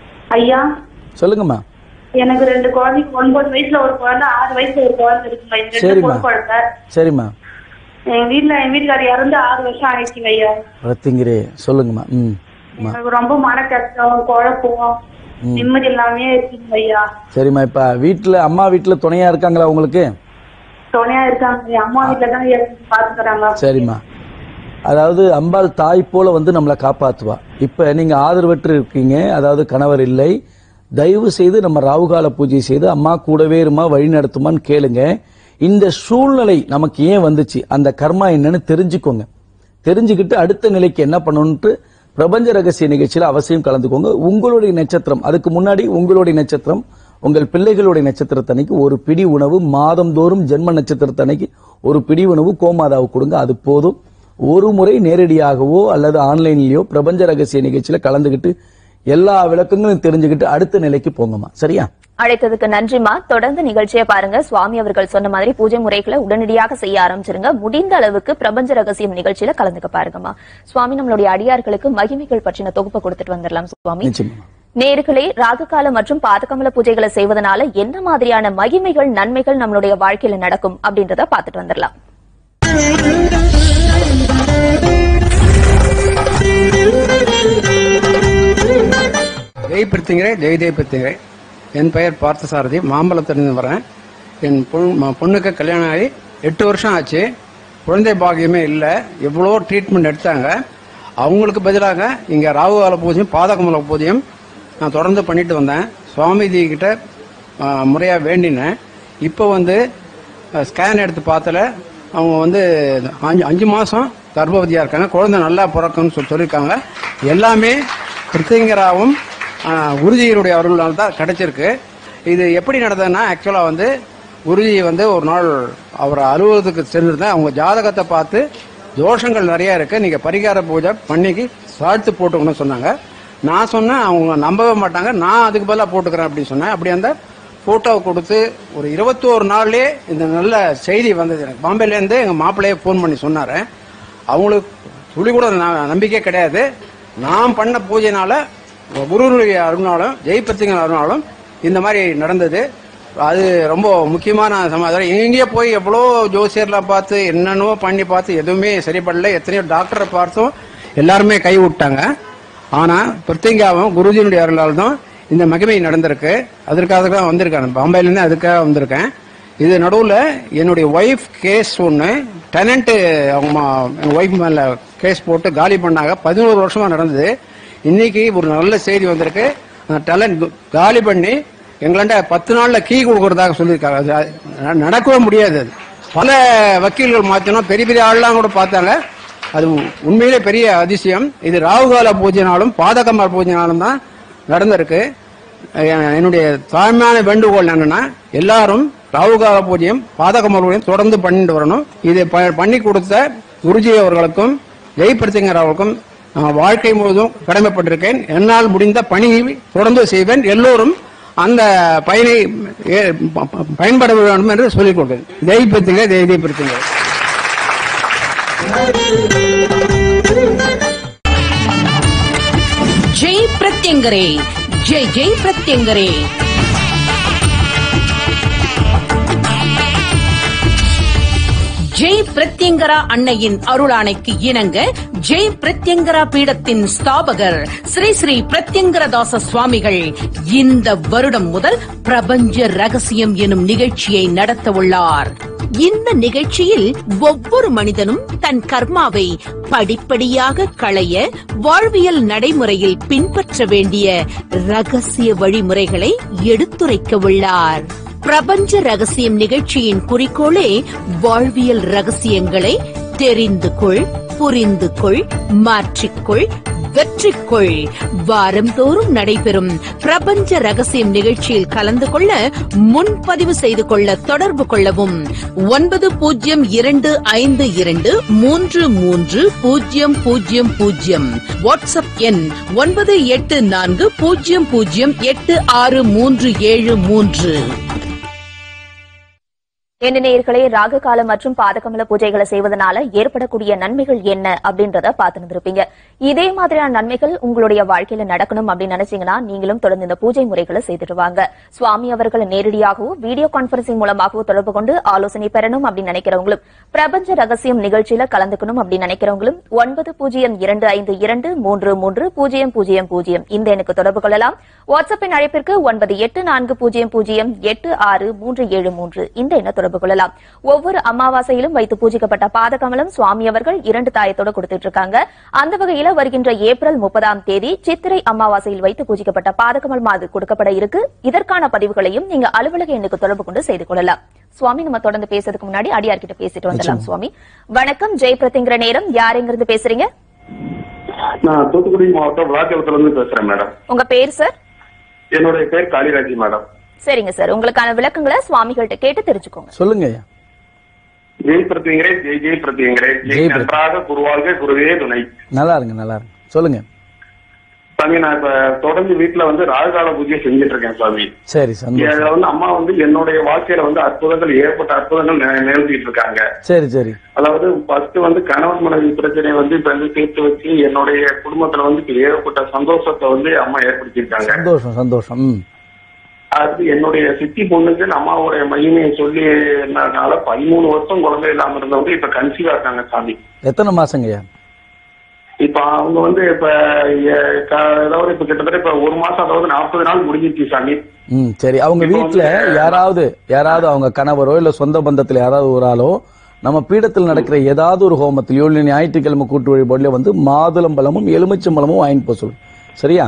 Speaker 5: ஐயா
Speaker 3: சொல்லுங்கம்மா.
Speaker 5: எனக்கு ரெண்டு குழந்தைக்கு ஒன்பது வயசுல ஒரு குழந்தை, ஆறு வயசுல ஒரு குழந்தை இருக்குங்க.
Speaker 3: சரிம்மா. சரிம்மா.
Speaker 5: எங்க வீட்டுல என் வீட்டுக்காரர் இறந்து ஆறு வருஷம் ஆயிடுச்சுங்க ஐயா.
Speaker 3: பிரத்திங்கிரே சொல்லுங்கம்மா.
Speaker 5: எனக்கு ரொம்ப மன கஷ்டம், குழப்பம், நிம்மதி இல்லாமே இருக்குங்க ஐயா.
Speaker 3: சரிம்மா. இப்ப வீட்டுல அம்மா வீட்டுல துணையா இருக்காங்களா உங்களுக்கு?
Speaker 5: துணையா இருக்காங்க, அம்மா வீட்டுல தான் பாத்துக்கிறாங்க.
Speaker 3: சரிம்மா. அதாவது அம்பாள் தாய் போல வந்து நம்மளை காப்பாத்துவா. இப்ப நீங்க ஆதரவற்று இருக்கீங்க, அதாவது கணவர் இல்லை, தயவு செய்து நம்ம ராகுகால பூஜை செய்து அம்மா கூடவே இருமா, வழி நடத்துமான்னு கேளுங்க. இந்த சூழ்நிலை நமக்கு ஏன் வந்துச்சு, அந்த கர்மா என்னன்னு தெரிஞ்சுக்கோங்க. தெரிஞ்சுக்கிட்டு அடுத்த நிலைக்கு என்ன பண்ணணும்னு பிரபஞ்ச ரகசிய நிகழ்ச்சியில அவசியம் கலந்துக்கோங்க. உங்களுடைய நட்சத்திரம், அதுக்கு முன்னாடி உங்களுடைய நட்சத்திரம், உங்கள் பிள்ளைகளுடைய நட்சத்திரத்தன்னைக்கு ஒரு பிடி உணவு, மாதந்தோறும் ஜென்ம நட்சத்திரத்தன்னைக்கு ஒரு பிடி உணவு கோமாதாவுக்கு கொடுங்க, அது போதும். ஒரு முறை நேரடியாகவோ அல்லது ஆன்லைன்லயோ பிரபஞ்ச ரகசிய நிகழ்ச்சியில கலந்துகிட்டு எல்லா விளக்கங்களும் தெரிஞ்சுக்கிட்டு அடுத்த நிலைக்கு போங்கம்மா. சரியா?
Speaker 2: அழைத்ததுக்கு நன்றிமா. தொடர்ந்து நிகழ்ச்சியை பாருங்க. சுவாமி அவர்கள் சொன்ன மாதிரி பூஜை முறைகளை உடனடியாக செய்ய ஆரம்பிச்சிருங்க. முடிந்த அளவுக்கு பிரபஞ்ச ரகசியம் நிகழ்ச்சியில கலந்துக்க பாருங்கம்மா. சுவாமி, நம்மளுடைய அடியார்களுக்கு மகிமைகள் பற்றின தொகுப்பை கொடுத்துட்டு வந்துடலாம் சுவாமி. நேர்களே, ராகுகால மற்றும் பாதகமல பூஜைகளை செய்வதனால என்ன மாதிரியான மகிமைகள், நன்மைகள் நம்மளுடைய வாழ்க்கையில நடக்கும் அப்படின்றத பாத்துட்டு வந்துடலாம்.
Speaker 7: ஜெய் பிரத்திங்கிரே, ஜெய் ஜெய் பிரத்திங்கிரே. என் பெயர் பார்த்தசாரதி, மாம்பழத்திலிருந்து வரேன். என் பொண்ணுக்கு கல்யாணம் ஆகி எட்டு வருஷம் ஆச்சு. குழந்தை பாகியமே இல்லை. எவ்வளோ ட்ரீட்மெண்ட் எடுத்தாங்க. அவங்களுக்கு பதிலாக இங்கே ராகுகால பூஜையும் பாதகமல பூஜையும் நான் தொடர்ந்து பண்ணிட்டு வந்தேன். சுவாமிஜி கிட்ட முறையாக வேண்டினேன். இப்போ வந்து ஸ்கேன் எடுத்து பார்த்தல அவங்க வந்து அஞ்சு அஞ்சு மாதம் கர்ப்பவதியாக இருக்காங்க. குழந்தை நல்லா பிறக்கும்னு சொல்லி சொல்லியிருக்காங்க. எல்லாமே பிரத்யங்கராவும் குருஜியினுடைய அருளால் தான் கிடைச்சிருக்கு. இது எப்படி நடந்ததுன்னா, ஆக்சுவலாக வந்து குருஜி வந்து ஒரு நாள் அவர் அலுவலகத்துக்கு சென்றிருந்தேன். அவங்க ஜாதகத்தை பார்த்து தோஷங்கள் நிறையா இருக்குது, நீங்கள் பரிகார பூஜை பண்ணிக்கு சாழ்த்து போட்டுக்கணும்னு சொன்னாங்க. நான் சொன்னேன், அவங்க நம்பவே மாட்டாங்க. நான் அதுக்கு பதிலாக போட்டுக்கிறேன் அப்படின்னு சொன்னேன். அப்படி அந்த ஃபோட்டோவை கொடுத்து ஒரு இருபத்தோரு நாள்லேயே இந்த நல்ல செய்தி வந்தது எனக்கு. பாம்பேலேருந்து எங்கள் மாப்பிள்ளையே ஃபோன் பண்ணி சொன்னார். அவங்களுக்கு துளி கூட நம்பிக்கை கிடையாது. நான் பண்ண பூஜைனால, குருனுடைய அருணாலும் ஜெய் பிரத்யங்கரா அருணாலும் இந்த மாதிரி நடந்தது. அது ரொம்ப முக்கியமான சமாதானம். எங்கேயோ போய் எவ்வளோ ஜோசியர்லாம் பார்த்து என்னென்னோ பண்ணி பார்த்து எதுவுமே சரிப்படல. எத்தனையோ டாக்டரை பார்த்தும் எல்லாருமே கை விட்டாங்க. ஆனால் பிரத்யங்காவும் குருஜியினுடைய அருளால் தான் இந்த மகிமை நடந்திருக்கு. அதற்காக தான் வந்திருக்கேன். பாம்பேலேருந்து அதுக்காக வந்திருக்கேன். இது நடுவில் என்னுடைய ஒய்ஃப் கேஸ் ஒன்று டெனண்ட்டு அவங்க எங்கள் ஒய்ஃப் மேலே கேஸ் போட்டு காலி பண்ணாங்க. பதினோரு வருஷமாக நடந்தது. இன்னைக்கு ஒரு நல்ல செய்தி வந்திருக்கு. டேலண்ட் காலி பண்ணி எங்களாண்ட பத்து நாளில் கீ கொடுக்கறதாக சொல்லியிருக்காங்க. அது நடக்கவே முடியாது. பல வக்கீல்கள் மாற்றணும், பெரிய பெரிய ஆள்லாம் கூட பார்த்தாங்க. அது உண்மையிலே பெரிய அதிசயம். இது ராகுகால பூஜைனாலும் பாதகமார் பூஜைனாலும் தான் நடந்திருக்கு. என்னுடைய தாழ்மையான வேண்டுகோள் என்னன்னா, எல்லாரும் ராகுகால பூஜையும் பாதகமார் பூஜையும் தொடர்ந்து பண்ணிட்டு வரணும். இதை பண்ணி கொடுத்த குருஜி அவர்களுக்கும் ஜெய் பிரத்யங்கரா அவர்களுக்கும் வாழ்க்கை முழுவதும் கடமைப்பட்டிருக்கேன். என்னால் முடிந்த பணியை தொடர்ந்து செய்வேன். எல்லோரும் அந்த பயனை பயன்பட வேண்டும் என்று சொல்லிக் கொண்டேன். ஜெய் பிரத்யங்கரா, ஜெய் ஜெய் பிரத்யங்கரா.
Speaker 1: ஜெய் பிரத்யங்கரே, ஜெய் ஜெய் பிரத்யங்கரே. ஜெய் பிரத்யங்கரா அன்னையின் அருளாணைக்கு இணங்க ஜெய் பிரத்யங்கரா பீடத்தின் ஸ்தாபகர் ஸ்ரீ ஸ்ரீ பிரத்யங்கரதாச சுவாமிகள் இந்த வருடம் முதல் பிரபஞ்ச ரகசியம் எனும் நிகழ்ச்சியை நடத்த உள்ளார். இந்த நிகழ்ச்சியில் ஒவ்வொரு மனிதனும் தன் கர்மாவை படிப்படியாக களைய வாழ்வியல் நடைமுறையில் பின்பற்ற வேண்டிய ரகசிய வழிமுறைகளை எடுத்துரைக்க உள்ளார். பிரபஞ்ச ரகசியம் நிகழ்ச்சியின் குறிக்கோளே வாழ்வியல் ரகசியங்களை தெரிந்து கொள், புரிந்து கொள், மாற்றிக்கொள், வெற்றிக்கொள். வாரந்தோறும் நடைபெறும் பிரபஞ்ச ரகசியம் நிகழ்ச்சியில் கலந்து கொள்ள முன்பதிவு செய்து கொள்ள தொடர்பு கொள்ளவும். ஒன்பது பூஜ்ஜியம் இரண்டு ஐந்து இரண்டு மூன்று மூன்று பூஜ்ஜியம் பூஜ்ஜியம் பூஜ்ஜியம். வாட்ஸ்அப் எண் ஒன்பது எட்டு நான்கு பூஜ்ஜியம் பூஜ்ஜியம் எட்டு ஆறு மூன்று ஏழு மூன்று.
Speaker 2: என்ன நேயர்களே, ராகு காலம் மற்றும் பாதகமல பூஜைகளை செய்வதனால ஏற்படக்கூடிய நன்மைகள் என்ன அப்படின்றத பார்த்து இருப்பீங்க. இதே மாதிரியான நன்மைகள் உங்களுடைய வாழ்க்கையில நடக்கணும் அப்படின்னு நினைச்சீங்கன்னா நீங்களும் தொடர்ந்து இந்த பூஜை முறைகளை செய்துட்டு வாங்க. சுவாமி அவர்களை நேரடியாகவோ வீடியோ கான்பரன்சிங் மூலமாகவோ தொடர்பு கொண்டு ஆலோசனை பெறணும் அப்படின்னு நினைக்கிறவங்களும், பிரபஞ்ச ரகசியம் நிகழ்ச்சியில கலந்துக்கணும் அப்படின்னு நினைக்கிறவங்களும் ஒன்பது பூஜ்ஜியம் இரண்டு ஐந்து இரண்டு மூன்று மூன்று பூஜ்ஜியம் பூஜ்ஜியம் பூஜ்ஜியம் இந்த எனக்கு தொடர்பு கொள்ளலாம். வாட்ஸ்அப்பின் அழைப்பிற்கு ஒன்பது எட்டு நான்கு பூஜ்ஜியம் பூஜ்ஜியம் எட்டு ஆறு மூன்று ஏழு மூன்று இந்த எண்ண தொடர்பு கொள்ளலாம். ஒவ்வொரு அமாவாசையிலும் வைத்து பூஜிக்கப்பட்ட பாதகமலம் சுவாமி அவர்கள் இரண்டு தாயத்தோட கொடுத்துட்டு இருக்காங்க. அந்த வகையில வருகின்ற ஏப்ரல் முப்பதாம் தேதி சித்திரை அமாவாசையில் வைத்து பூஜிக்கப்பட்ட பாதகமல் மாது கொடுக்கப்பட இருக்கு. இதற்கான பதிவுகளையும் நீங்க அலுவலக எண்ணுக்கு தொடர்பு கொண்டு செய்து கொள்ளலாம். சுவாமி, நம்ம தொடர்ந்து பேசுறதுக்கு முன்னாடி அடியார்கிட்ட பேசிட்டு வந்துடலாம். சுவாமி வணக்கம். ஜெய் பிரத்யங்கர நேரம். யார் எங்கிருந்து பேசுறீங்க?
Speaker 8: நான் தூத்துக்குடி மாவட்டம் விளாத்தியத்துல இருந்து பேசுறேன் மேடம்.
Speaker 2: உங்க பேர் சார்?
Speaker 8: என்னுடைய பேர் காளிராஜி மேடம்.
Speaker 2: சரிங்க சார், உங்களுக்கான விளக்கங்களை சுவாமிகள்கிட்ட கேட்டு தெரிஞ்சுக்கோங்க.
Speaker 3: சொல்லுங்க.
Speaker 8: ஜெய் பிரத்யங்கரே, ஜெய் ஜெய் பிரத்யங்கரே, ஜெய் நன்றாக குருவாழ்க, குருவே துணை.
Speaker 3: நல்லா இருங்க, நல்லா இருங்க. சொல்லுங்க
Speaker 8: சாமி. நான் இப்ப தொடர்ந்து வீட்டுல வந்து ராகுகால பூஜையை செஞ்சுட்டு இருக்கேன் சாமி.
Speaker 3: சரி,
Speaker 8: அதுல வந்து அம்மா வந்து என்னுடைய வாழ்க்கையில வந்து அற்புதங்கள் ஏற்பட்ட அற்புதங்கள் நிகழ்த்திட்டு இருக்காங்க.
Speaker 3: சரி சரி.
Speaker 8: அதாவது ஃபர்ஸ்ட் வந்து கணவன் மனைவி பிரச்சனை வந்து இப்ப வந்து தீர்த்து வச்சு என்னுடைய குடும்பத்துல வந்து ஏற்பட்ட சந்தோஷத்தை வந்து அம்மா ஏற்படுத்திருக்காங்க.
Speaker 3: சந்தோஷம் சந்தோஷம்.
Speaker 8: அது என்னுடைய சித்தி பொண்ணுக்கு அம்மாவுடைய மகிமையை சொல்லி என்னனால பதிமூணு வருஷம் குழந்தை இல்லாம இருந்தவங்க இப்ப கன்சீவா இருக்காங்க சாமி.
Speaker 3: எத்தனை மாசங்கய்யா?
Speaker 8: இப்ப அவங்க வந்து இப்ப ஏதாவது இப்ப கிட்டத்தட்ட இப்ப ஒரு மாசம், அதாவது நாற்பது நாள் முடிஞ்சிச்சு சாமி.
Speaker 3: ம் சரி. அவங்க வீட்டுல யாராவது யாராவது அவங்க கணவரோ இல்ல சொந்த பந்தத்துல யாராவது ஒரு ஆளோ நம்ம பீடத்தில் நடக்கிற ஏதாவது ஒரு ஹோமத்திலயோ இல்ல ஞாயிற்றுக்கிழமை கூட்டு வழிபாடுலயோ வந்து மாதுளம்பழமும் எலுமிச்சம்பழமும் வாங்கிட்டு போக சொல்லு. சரியா?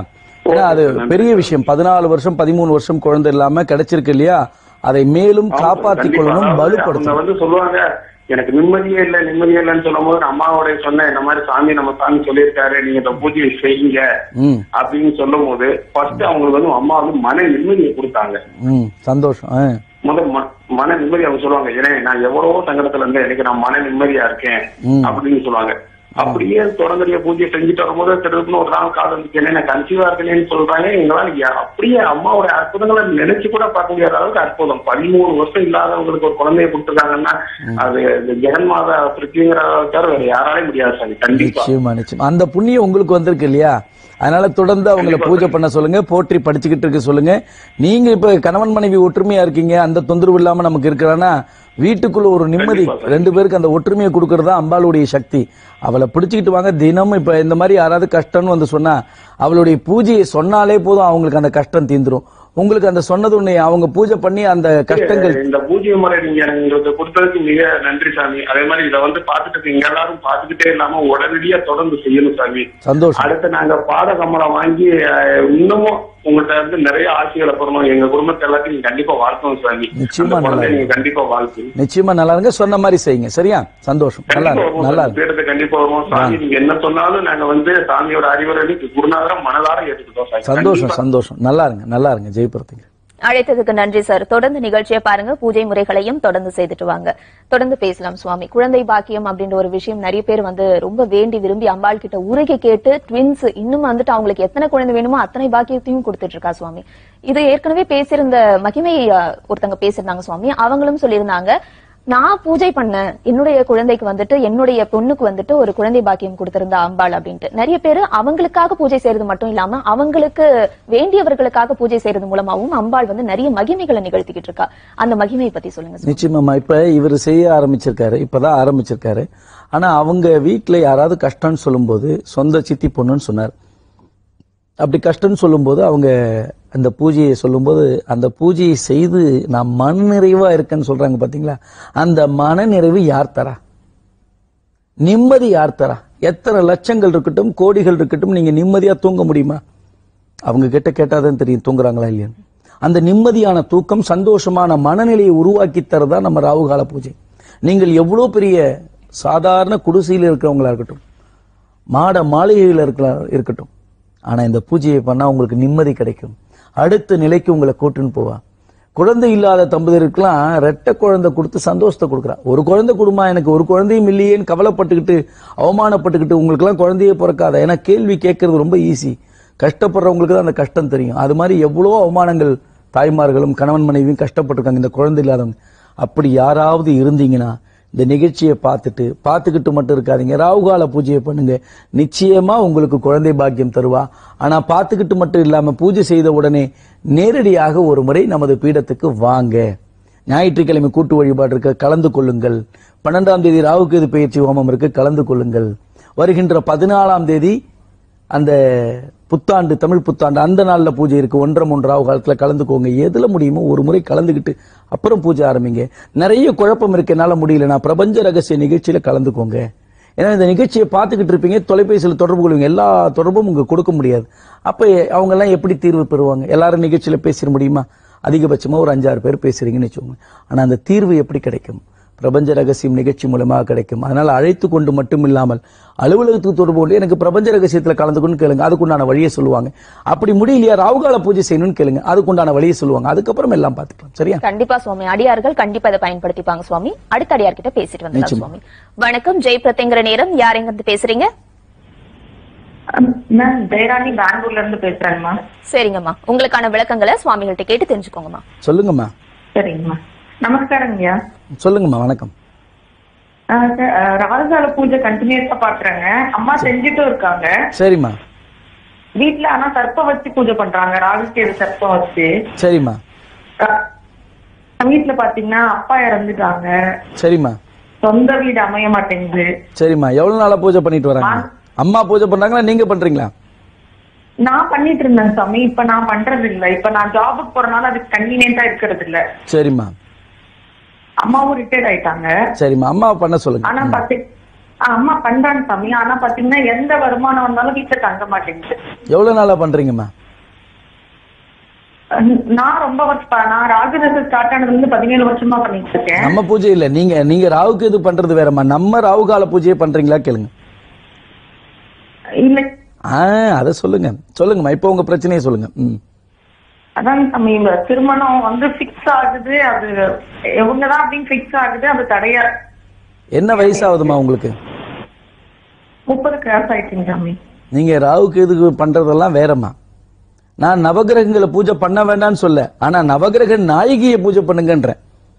Speaker 3: ஏன்னா அது பெரிய விஷயம். பதினாலு வருஷம் பதிமூணு வருஷம் குழந்தை இல்லாம கிடைச்சிருக்கு இல்லையா, அதை மேலும் காப்பாற்றிக் கொள்ளணும், பலுப்படுத்தணும்.
Speaker 8: வந்து சொல்லுவாங்க எனக்கு நிம்மதியே இல்லை நிம்மதியே இல்லைன்னு சொல்லும் போது அம்மாவோட சொன்ன இந்த மாதிரி சாமி நம்ம சாமி சொல்லியிருக்காரு நீங்க இந்த பூஜையை செய்யுங்க அப்படின்னு சொல்லும் போது ஃபர்ஸ்ட் அவங்களுக்கு வந்து அம்மா வந்து மன நிம்மதியை கொடுத்தாங்க.
Speaker 3: சந்தோஷம்.
Speaker 8: முதல் மன நிம்மதி அவங்க சொல்லுவாங்க, ஏன்னா நான் எவ்வளவோ சங்கடத்துல இருந்து எனக்கு நான் மன நிம்மதியா இருக்கேன் அப்படின்னு சொல்லுவாங்க. அப்படியே தொடர்ந்து பூஜை செஞ்சுட்டு வரும்போது திருப்பி ஒரு நாள் காலம் இருந்துச்சு நான் கன்சீவா இருக்கேன்னு சொல்றாங்க. எங்களால அப்படியே அம்மாவோட அற்புதங்களை நினைச்சு கூட பார்க்க முடியாத அளவுக்கு அற்புதம். பதிமூணு வருஷம் இல்லாதவங்களுக்கு ஒரு குழந்தைய கொடுத்துருக்காங்கன்னா அது ஜெகன்மாதா பிருத்திவிங்கிறத வேற யாராலே முடியாது சாமி. கண்டிப்பா
Speaker 3: நிச்சயமா நிச்சயமா அந்த புண்ணியம் உங்களுக்கு வந்திருக்கு இல்லையா, அதனால தொடர்ந்து அவங்களை பூஜை பண்ண சொல்லுங்க, போற்றி படிச்சுக்கிட்டு இருக்க சொல்லுங்க. நீங்க இப்ப கணவன் மனைவி ஒற்றுமையா இருக்கீங்க, அந்த தொந்தரவு இல்லாம நமக்கு இருக்கிறான்னா வீட்டுக்குள்ள ஒரு நிம்மதி, ரெண்டு பேருக்கு அந்த ஒற்றுமையை கொடுக்கறதா அம்பாளுடைய சக்தி. அவளை பிடிச்சுக்கிட்டு வாங்க. தினமும் இப்ப இந்த மாதிரி யாராவது கஷ்டம்னு வந்து சொன்னா அவளுடைய பூஜையை சொன்னாலே போதும், அவங்களுக்கு அந்த கஷ்டம் தீந்துரும். உங்களுக்கு அந்த சொன்னது ஒண்ணு, அவங்க பூஜை பண்ணி அந்த கஷ்டங்கள்.
Speaker 8: இந்த பூஜை முறை நீங்க எனக்கு கொடுத்ததுக்கு மிக நன்றி சாமி. அதே மாதிரி இதை வந்து பாத்துட்டு இங்க எல்லாரும் பாத்துக்கிட்டே இல்லாம உடனடியா தொடர்ந்து செய்யணும் சாமி.
Speaker 3: சந்தோஷம்.
Speaker 8: அடுத்து நாங்க பாத கமலம் வாங்கி இன்னமும் உங்கள்கிட்ட வந்து நிறைய ஆசைகளை பெறணும். எங்க குடும்பத்தை எல்லாத்தையும் கண்டிப்பா வாழ்க்கணும் சாமி.
Speaker 3: நிச்சயமா நல்லா
Speaker 8: நீங்க கண்டிப்பா வாழ்த்து.
Speaker 3: நிச்சயமா நல்லா இருங்க, சொன்ன மாதிரி செய்யுங்க. சரியா? சந்தோஷம். நல்லா இருக்கு நல்லா இருக்கு.
Speaker 8: கண்டிப்பா வருவோம் சாமி. நீங்க என்ன சொன்னாலும் நாங்க வந்து சாமியோட அறிவுரை குருநாதர மனதார ஏற்றுக்கிட்டோம்.
Speaker 3: சந்தோஷம் சந்தோஷம். நல்லா இருங்க நல்லா இருங்க. ஜெயபிரத்திங்க
Speaker 2: அழைத்ததுக்கு நன்றி சார். தொடர்ந்து நிகழ்ச்சியை பாருங்க, பூஜை முறைகளையும் தொடர்ந்து செய்துட்டு வாங்க. தொடர்ந்து பேசலாம் சுவாமி. குழந்தை பாக்கியம் அப்படின்ற ஒரு விஷயம் நிறைய பேர் வந்து ரொம்ப வேண்டி விரும்பி அம்பாள் கிட்ட உருகி கேட்டு ட்வின்ஸ் இன்னும் வந்துட்டு அவங்களுக்கு எத்தனை குழந்தை வேணுமோ அத்தனை பாக்கியத்தையும் கொடுத்துட்டு இருக்கா சுவாமி. இது ஏற்கனவே பேசியிருந்த மகிமை ஒருத்தங்க பேசிருந்தாங்க சுவாமி. அவங்களும் சொல்லியிருந்தாங்க, நான் பூஜை பண்ணேன் என்னுடைய குழந்தைக்கு வந்துட்டு என்னுடைய பொண்ணுக்கு வந்துட்டு ஒரு குழந்தை பாக்கியம் கொடுத்திருந்தா அம்பாள் அப்படின்ட்டு. நிறைய பேர் அவங்களுக்காக பூஜை செய்யறது மட்டும் இல்லாம அவங்களுக்கு வேண்டியவர்களுக்காக பூஜை செய்யறது மூலமாவும் அம்பாள் வந்து நிறைய மகிமைகளை நிகழ்த்திக்கிட்டு இருக்கா. அந்த மகிமையை பத்தி சொல்லுங்க.
Speaker 3: நிச்சயமா இப்ப இவர் செய்ய ஆரம்பிச்சிருக்காரு, இப்பதான் ஆரம்பிச்சிருக்காரு. ஆனா அவங்க வீட்டுல யாராவது கஷ்டம்னு சொல்லும் போது சொந்த சித்தி பொண்ணுன்னு சொன்னார். அப்படி கஷ்டம்னு சொல்லும் போது அவங்க அந்த பூஜையை சொல்லும் போது அந்த பூஜையை செய்து நான் மன நிறைவா இருக்கேன்னு சொல்றாங்க பாத்தீங்களா, அந்த மன நிறைவு யார் தரா, நிம்மதி யார் தரா? எத்தனை லட்சங்கள் இருக்கட்டும் கோடிகள் இருக்கட்டும் நீங்க நிம்மதியா தூங்க முடியுமா? அவங்க கிட்ட கேட்டாதான் தெரியும் தூங்குறாங்களா இல்லையா. அந்த நிம்மதியான தூக்கம் சந்தோஷமான மனநிலையை உருவாக்கி தரதா நம்ம ராகுகால பூஜை. நீங்கள் எவ்வளவு பெரிய சாதாரண குடிசையில் இருக்கிறவங்களா இருக்கட்டும், மாட மாளிகையில் இருக்கலாம் இருக்கட்டும், ஆனா இந்த பூஜையை பண்ணா உங்களுக்கு நிம்மதி கிடைக்கும். அடுத்த நிலைக்கு உங்களை கூட்டுன்னு போவா. குழந்தை இல்லாத தம்பதியருக்கெல்லாம் ரெட்டை குழந்தை கொடுத்து சந்தோஷத்தை கொடுக்குறா. ஒரு குழந்தை கொடுமா, எனக்கு ஒரு குழந்தையும் இல்லையேன்னு கவலைப்பட்டுக்கிட்டு அவமானப்பட்டுக்கிட்டு உங்களுக்கு எல்லாம் குழந்தையே பிறக்காத. ஏன்னா கேள்வி கேட்கறது ரொம்ப ஈஸி, கஷ்டப்படுறவங்களுக்கு தான் அந்த கஷ்டம் தெரியும். அது மாதிரி எவ்வளவோ அவமானங்கள் தாய்மார்களும் கணவன் மனைவியும் கஷ்டப்பட்டிருக்காங்க இந்த குழந்தை இல்லாதவங்க. அப்படி யாராவது இருந்தீங்கன்னா இந்த நிகழ்ச்சியை பார்த்துட்டு பார்த்துக்கிட்டு மட்டும் இருக்காதீங்க, ராகுகால பூஜையை பண்ணுங்க. நிச்சயமா உங்களுக்கு குழந்தை பாக்கியம் தருவா. ஆனா பார்த்துக்கிட்டு மட்டும் இல்லாம பூஜை செய்த உடனே நேரடியாக ஒரு முறை நமது பீடத்துக்கு வாங்க. ஞாயிற்றுக்கிழமை கூட்டு வழிபாடு இருக்க கலந்து கொள்ளுங்கள். பன்னெண்டாம் தேதி ராகுகேது பயிற்சி ஹோமம் இருக்கு, கலந்து கொள்ளுங்கள். வருகின்ற பதினாலாம் தேதி அந்த புத்தாண்டு தமிழ் புத்தாண்டு அந்த நாள்ல பூஜை இருக்கு, ஒன்றரை மூன்று ராகு காலத்துல கலந்துக்கோங்க. எதுல முடியுமோ ஒரு முறை கலந்துக்கிட்டு அப்புறம் பூஜை ஆரம்பிங்க. நிறைய குழப்பம் இருக்கு, என்னால முடியலன்னா பிரபஞ்ச ரகசிய நிகழ்ச்சியில கலந்துக்கோங்க. ஏன்னா இந்த நிகழ்ச்சியை பார்த்துக்கிட்டு இருப்பீங்க, தொலைபேசியில் தொடர்பு கொள்வீங்க, எல்லா தொடர்பும் உங்க கொடுக்க முடியாது. அப்ப அவங்க எல்லாம் எப்படி தீர்வு பெறுவாங்க? எல்லாரும் நிகழ்ச்சியில பேசிட முடியுமா? அதிகபட்சமா ஒரு அஞ்சாறு பேர் பேசுறீங்கன்னு வச்சுக்கோங்க. ஆனா அந்த தீர்வு எப்படி கிடைக்கும்? பிரபஞ்ச ரகசியம் நிகழ்ச்சி மூலமாக கிடைக்கும். அதனால அழைத்து கொண்டு மட்டும் இல்லாமல் அலுவலகத்துக்கு தொடர்பு கொண்டு எனக்கு பிரபஞ்ச ரகசியத்துல கலந்துக்கணும்னு கேளுங்க, அதுக்குண்டான வழியை சொல்லுவாங்க. அப்படி முடியலையா ராகுகால பூஜை செய்யணும்னு கேளுங்க, அதுக்குண்டான வழியை சொல்லுவாங்க. அதுக்கப்புறம் எல்லாம் பாத்துக்கலாம். சரியா?
Speaker 2: கண்டிப்பா சுவாமி. அடியார்கள் கண்டிப்பா இதை பயன்படுத்திப்பாங்க சுவாமி. அடுத்த அடியார் கிட்ட பேசிட்டு வந்து சுவாமி. வணக்கம், ஜெய் பிரத்யங்கிற நேரம். யார் எங்க இருந்து பேசுறீங்க?
Speaker 6: மேம் ஜெயராணி பெங்களூர்ல இருந்து பேசுறேங்கம்மா.
Speaker 2: சரிங்கம்மா, உங்களுக்கான விளக்கங்களை சுவாமிகள்ட்ட கேட்டு தெரிஞ்சுக்கோங்கம்மா.
Speaker 3: சொல்லுங்கம்மா.
Speaker 6: சரிங்கம்மா, நமஸ்காரங்கய்யா.
Speaker 3: சொல்லுங்கம்மா. வணக்கம்.
Speaker 6: ராகுகால பூஜை கண்டினியூஸா பாக்குறாங்க, அம்மா செஞ்சுட்டும் இருக்காங்க.
Speaker 3: சரிம்மா.
Speaker 6: வீட்டுல ஆனா சர்ப்பம் வச்சு பூஜை பண்றாங்க, ராகுகேது சர்ப்பம் வச்சு.
Speaker 3: சரிம்மா.
Speaker 6: வீட்டுல பாத்தீங்கன்னா அப்பா இறந்துட்டாங்க.
Speaker 3: சரிம்மா.
Speaker 6: சொந்த வீடு அமைய மாட்டேங்குது.
Speaker 3: சரிம்மா. எவ்வளவு நாளா பூஜை பண்ணிட்டு வராங்க? அம்மா பூஜை பண்றாங்களா நீங்க பண்றீங்களா?
Speaker 6: நான் பண்ணிட்டு இருந்தேன் சாமி, இப்ப நான் பண்றது இல்ல. இப்ப நான் ஜாபுக்கு போறதுனால அதுக்கு கன்வீனியன்டா இருக்கிறது இல்ல.
Speaker 3: சரிம்மா.
Speaker 6: அம்மாவும் ரிட்டையர்ட் ஆயிட்டாங்க.
Speaker 3: சரிம்மா. அம்மா பண்ண சொல்லுங்க.
Speaker 6: ஆனா பாத்தி அம்மா பண்றாங்க சாமி. ஆனா பாத்தீங்கன்னா எந்த வருமானம் வந்தாலும் வீட்டுல தங்க மாட்டேங்குது.
Speaker 3: எவ்வளவு நாளா பண்றீங்கம்மா?
Speaker 5: நான் ரொம்ப வருஷம் நான் ராகுதசை ஸ்டார்ட் ஆனதுல இருந்து பதினேழு வருஷமா பண்ணிட்டு இருக்கேன்.
Speaker 3: நம்ம பூஜை இல்ல, நீங்க நீங்க ராகுக்கு இது பண்றது வேறம்மா. நம்ம ராகு கால பூஜையை பண்றீங்களா கேளுங்க.
Speaker 5: இல்ல
Speaker 3: ஆஹ் அத சொல்லுங்க சொல்லுங்கம்மா, இப்ப உங்க பிரச்சனையை சொல்லுங்க. ம்
Speaker 5: அதான் சாமி, திருமணம் வந்து பிக்ஸ் ஆகுது, அது இவங்கதான் அப்படின்னு பிக்ஸ் ஆகுது, அது தடையா.
Speaker 3: என்ன வயசாகுதுமா உங்களுக்கு?
Speaker 5: முப்பது கிராஸ் ஆயிடுச்சுங்க சாமி.
Speaker 3: நீங்க ராகுக்கு இதுக்கு பண்றதெல்லாம் வேறம்மா. நான் நவகிரகங்களை பூஜை பண்ண வேண்டாம்னு சொல்ல, ஆனா நவகிரக நாயகியை பூஜை பண்ணுங்கன்றேன்.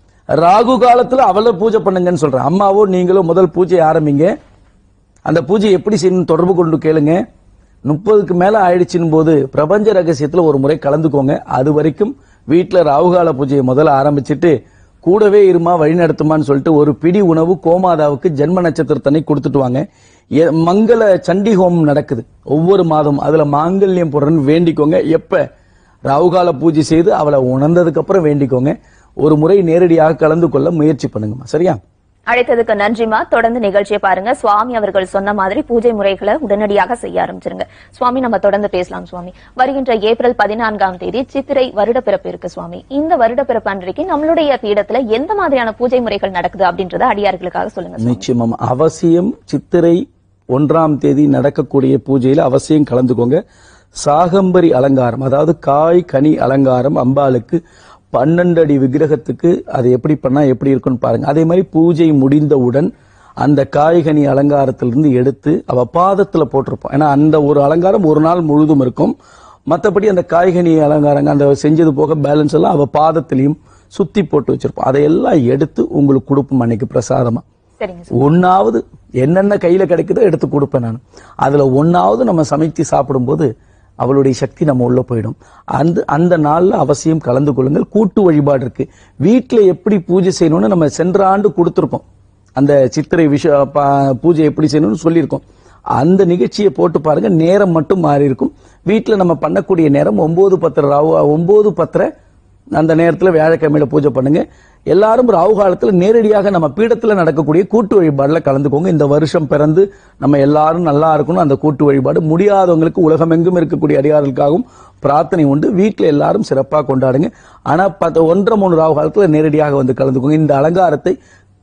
Speaker 3: ராகு காலத்துல அவளை பூஜை பண்ணுங்கன்னு சொல்றேன். அம்மாவோ நீங்களோ முதல் பூஜையை ஆரம்பிங்க. அந்த பூஜை எப்படி செய்யணும் தொடர்பு கொண்டு கேளுங்க. முப்பதுக்கு மேல ஆயிடுச்சின் போது பிரபஞ்ச ரகசியத்துல ஒரு முறை கலந்துக்கோங்க. அது வரைக்கும் வீட்டுல ராகுகால பூஜையை முதல்ல ஆரம்பிச்சுட்டு கூடவே இருமா வழி நடத்துமான்னு சொல்லிட்டு ஒரு பிடி உணவு கோமாதாவுக்கு ஜென்ம நட்சத்திரத்தனை கொடுத்துட்டு வாங்க. மங்கள சண்டி ஹோமம் நடக்குது ஒவ்வொரு மாதம், அதுல மாங்கல்யம் போடுறன்னு வேண்டிக்கோங்க. எப்ப ராகுகால பூஜை செய்து அவளை உணர்ந்ததுக்கு அப்புறம் வேண்டிக்கோங்க. ஒரு முறை நேரடியாக கலந்து கொள்ள முயற்சி பண்ணுங்கம்மா. சரியா?
Speaker 2: அழைத்ததுக்கு நன்றிமா. தொடர்ந்து நிகழ்ச்சியை பாருங்க. சுவாமி அவர்கள் சொன்ன மாதிரி பூஜை முறைகளை உடனடியாக செய்ய ஆரம்பிச்சிருங்க. சுவாமி, நம்ம தொடர்ந்து பேசலாம் சுவாமி. வருகின்ற ஏப்ரல் பதினான்காம் தேதி சித்திரை வருட பிறப்பு இருக்கு சுவாமி. இந்த வருட பிறப்பு அன்றைக்கு நம்மளுடைய பீடத்துல எந்த மாதிரியான பூஜை முறைகள் நடக்குது அப்படின்றத அடியார்களுக்காக சொல்லுங்க.
Speaker 3: நிச்சயமா அவசியம் சித்திரை ஒன்றாம் தேதி நடக்கக்கூடிய பூஜையில அவசியம் கலந்துக்கோங்க. சாகம்பரி அலங்காரம், அதாவது காய் கனி அலங்காரம் அம்பாளுக்கு பன்னெண்டு அடி விக்கிரகத்துக்கு அது எப்படி பண்ணா எப்படி இருக்குன்னு பாருங்க. அதே மாதிரி பூஜை முடிந்தவுடன் அந்த காய்கனி அலங்காரத்திலிருந்து எடுத்து அவ பாதத்துல போட்டிருப்போம். ஏன்னா அந்த ஒரு அலங்காரம் ஒரு நாள் முழுதும் இருக்கும். மற்றபடி அந்த காய்கனி அலங்காரங்க அந்த செஞ்சது போக பேலன்ஸ் எல்லாம் அவ பாதத்திலையும் சுத்தி போட்டு வச்சிருப்போம். அதையெல்லாம் எடுத்து உங்களுக்கு கொடுப்போம் அன்னைக்கு பிரசாதமா. ஒன்னாவது என்னென்ன கையில கிடைக்குதோ எடுத்து கொடுப்பேன் நான். அதுல ஒன்னாவது நம்ம சமைத்து சாப்பிடும்போது அவளுடைய சக்தி நம்ம உள்ள போயிடும். அந்த அந்த நாள்ல அவசியம் கலந்து கொள்ளுங்கள். கூட்டு வழிபாடு இருக்கு. வீட்டுல எப்படி பூஜை செய்யணும்னு நம்ம சென்ற ஆண்டு கொடுத்திருக்கோம். அந்த சித்திரை விஷ பூஜை எப்படி செய்யணும்னு சொல்லியிருக்கோம். அந்த நிகழ்ச்சியை போட்டு பாருங்க. நேரம் மட்டும் மாறி இருக்கும். வீட்டுல நம்ம பண்ணக்கூடிய நேரம் ஒன்பது பத்தரை ராவு ஒன்பது பத்தரை அந்த நேரத்துல வியாழக்கிழமையில பூஜை பண்ணுங்க. எல்லாரும் ராகு காலத்துல நேரடியாக நம்ம பீடத்துல நடக்கக்கூடிய கூட்டு வழிபாடுல கலந்துக்கோங்க. இந்த வருஷம் பிறந்து நம்ம எல்லாரும் நல்லா இருக்கணும். அந்த கூட்டு வழிபாடு முடியாதவங்களுக்கு உலகமெங்கும் இருக்கக்கூடிய அடியார்களுக்காகவும் பிரார்த்தனை உண்டு. வீட்டுல எல்லாரும் சிறப்பா கொண்டாடுங்க. ஆனா பத்து ஒன்றரை மூணு ராகு காலத்துல நேரடியாக வந்து கலந்துக்கோங்க. இந்த அலங்காரத்தை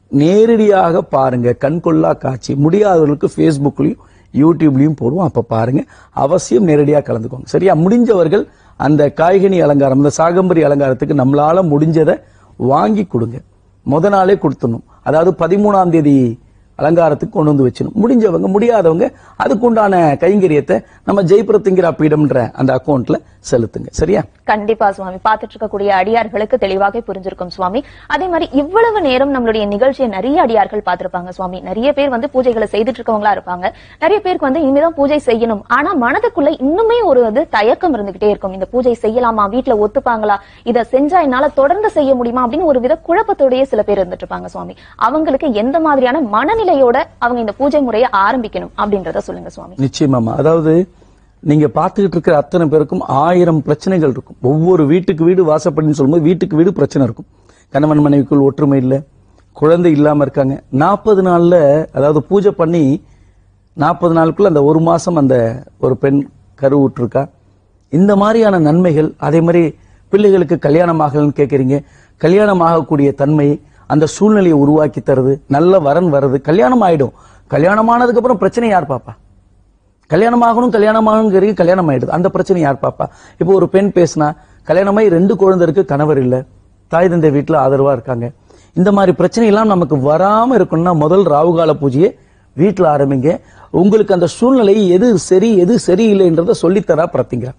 Speaker 3: நேரடியாக பாருங்க. கண்கொள்ளா காட்சி. முடியாதவர்களுக்கு பேஸ்புக்லயும் யூடியூப்லயும் போடுவோம், அப்ப பாருங்க. அவசியம் நேரடியாக கலந்துக்கோங்க. சரியா? முடிஞ்சவர்கள் அந்த காய்கனி அலங்காரம், அந்த சாகம்பரி அலங்காரத்துக்கு நம்மளால முடிஞ்சதை வாங்கி கொடுங்க. முத நாளே கொடுத்துடணும். அதாவது பதிமூணாம் தேதி அலங்காரத்துக்கு கொண்டு வந்து வச்சிடணும். முடிஞ்சவங்க, முடியாதவங்க அதுக்குண்டான கைங்கரியத்தை நம்ம ஜெய் பிரத்யங்கிரா பீடம்ன்ற அந்த அக்கௌண்ட்ல செலுத்துங்க. சரியா?
Speaker 2: கண்டிப்பா சுவாமி. பார்த்துட்டு இருக்கக்கூடிய அடியார்களுக்கு தெளிவாக புரிஞ்சிருக்கும் சுவாமி. அதே மாதிரி இவ்வளவு நேரம் நம்மளுடைய நிகழ்ச்சியை நிறைய அடியார்கள் பார்த்திருப்பாங்க சுவாமி. நிறைய பேர் வந்து பூஜைகளை செய்துட்டு இருக்கவங்களா இருப்பாங்க. நிறைய பேருக்கு வந்து இனிமேதான் பூஜை செய்யணும், ஆனா மனதுக்குள்ள இன்னுமே ஒரு வந்து தயக்கம் இருந்துகிட்டே இருக்கும். இந்த பூஜை செய்யலாமா, வீட்டுல ஒத்துப்பாங்களா, இதை செஞ்சா என்னால தொடர்ந்து செய்ய முடியுமா அப்படின்னு ஒரு வித குழப்பத்தோடய சில பேர் இருந்துட்டு இருப்பாங்க சுவாமி. அவங்களுக்கு எந்த மாதிரியான மனநிலையோட அவங்க இந்த பூஜை முறையை ஆரம்பிக்கணும் அப்படின்றத சொல்லுங்க சுவாமி.
Speaker 3: நிச்சயமாமா. அதாவது நீங்க பாத்துக்கிட்டு இருக்கிற அத்தனை பேருக்கும் ஆயிரம் பிரச்சனைகள் இருக்கும். ஒவ்வொரு வீட்டுக்கு வீடு வாசப்படின்னு சொல்லும்போது வீட்டுக்கு வீடு பிரச்சனை இருக்கும். கணவன் மனைவிக்குள் ஒற்றுமை இல்லை, குழந்தை இல்லாம இருக்காங்க. நாற்பது நாள்ல அதாவது பூஜை பண்ணி நாற்பது நாளுக்குள்ள அந்த ஒரு மாசம் அந்த ஒரு பெண் கருவுற்று இருக்கா. இந்த மாதிரியான நன்மைகள். அதே மாதிரி பிள்ளைகளுக்கு கல்யாணம் ஆகலன்னு கேட்கறீங்க. கல்யாணம் ஆகக்கூடிய தன்மை, அந்த சூழ்நிலையை உருவாக்கி தருது. நல்ல வரன் வருது, கல்யாணம் ஆயிடும். கல்யாணம் ஆனதுக்கு அப்புறம் பிரச்சனை யார் பாப்பா? கல்யாணம் ஆகணும் கல்யாணம் ஆகணும் கல்யாணம் ஆயிடுது. அந்த பிரச்சனை யார் பாப்பா? இப்போ ஒரு பெண் பேசினா கல்யாணமாய் ரெண்டு குழந்தை இருக்கு, கணவர் இல்ல, தாய் தந்தை வீட்டுல ஆதரவா இருக்காங்க. இந்த மாதிரி பிரச்சனை எல்லாம் நமக்கு வராம இருக்கணும்னா முதல் ராகுகால பூஜையை வீட்டுல ஆரம்பிங்க. உங்களுக்கு அந்த சூழ்நிலை எது சரி எது சரியில்லைன்றத சொல்லித்தரா பிரத்திங்கரா.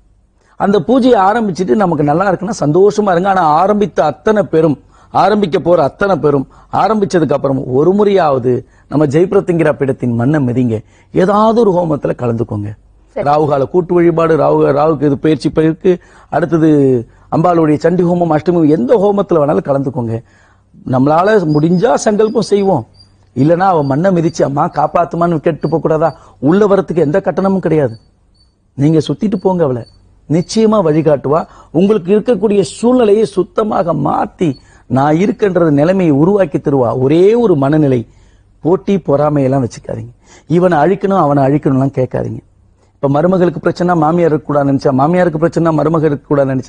Speaker 3: அந்த பூஜையை ஆரம்பிச்சுட்டு நமக்கு நல்லா இருக்குன்னா சந்தோஷமா இருங்க. ஆனா ஆரம்பித்த அத்தனை பேரும், ஆரம்பிக்க போற அத்தனை பேரும் ஆரம்பிச்சதுக்கு அப்புறம் ஒரு முறையாவது நம்ம ஜெய் பிரத்யங்கிரா பீடத்தின் மண்ணை மிதிங்க. ஏதாவது ஒரு ஹோமத்துல கலந்துக்கோங்க. ராகுகால கூட்டு வழிபாடு, ராகு ராகுக்கு இது பயிற்சி பயிருக்கு, அடுத்தது அம்பாளுடைய சண்டி ஹோமம், அஷ்டமி, எந்த ஹோமத்துல வேணாலும் கலந்துக்கோங்க. நம்மளால முடிஞ்சா சங்கல்பம் செய்வோம். இல்லைன்னா அவன் மண்ணை மிதிச்சு அம்மா காப்பாத்துமான்னு கேட்டு போக கூடாதா? உள்ள வரத்துக்கு எந்த கட்டணமும் கிடையாது. நீங்க சுத்திட்டு போங்க, அவளை நிச்சயமா வழிகாட்டுவா. உங்களுக்கு இருக்கக்கூடிய சூழ்நிலையை சுத்தமாக மாத்தி நான் இருக்கின்றது நிலைமையை உருவாக்கி தருவா. ஒரே ஒரு மனநிலை. போட்டி பொறாமையெல்லாம் வச்சுக்காதீங்க. இவனை அழிக்கணும் அவனை அழிக்கணும்லாம் கேட்காதீங்க. இப்ப மருமகளுக்கு பிரச்சனை மாமியார் இருக்க கூடாது நினைச்சா, மாமியாருக்கு பிரச்சனை மருமகள் இருக்க கூடாது நினைச்சா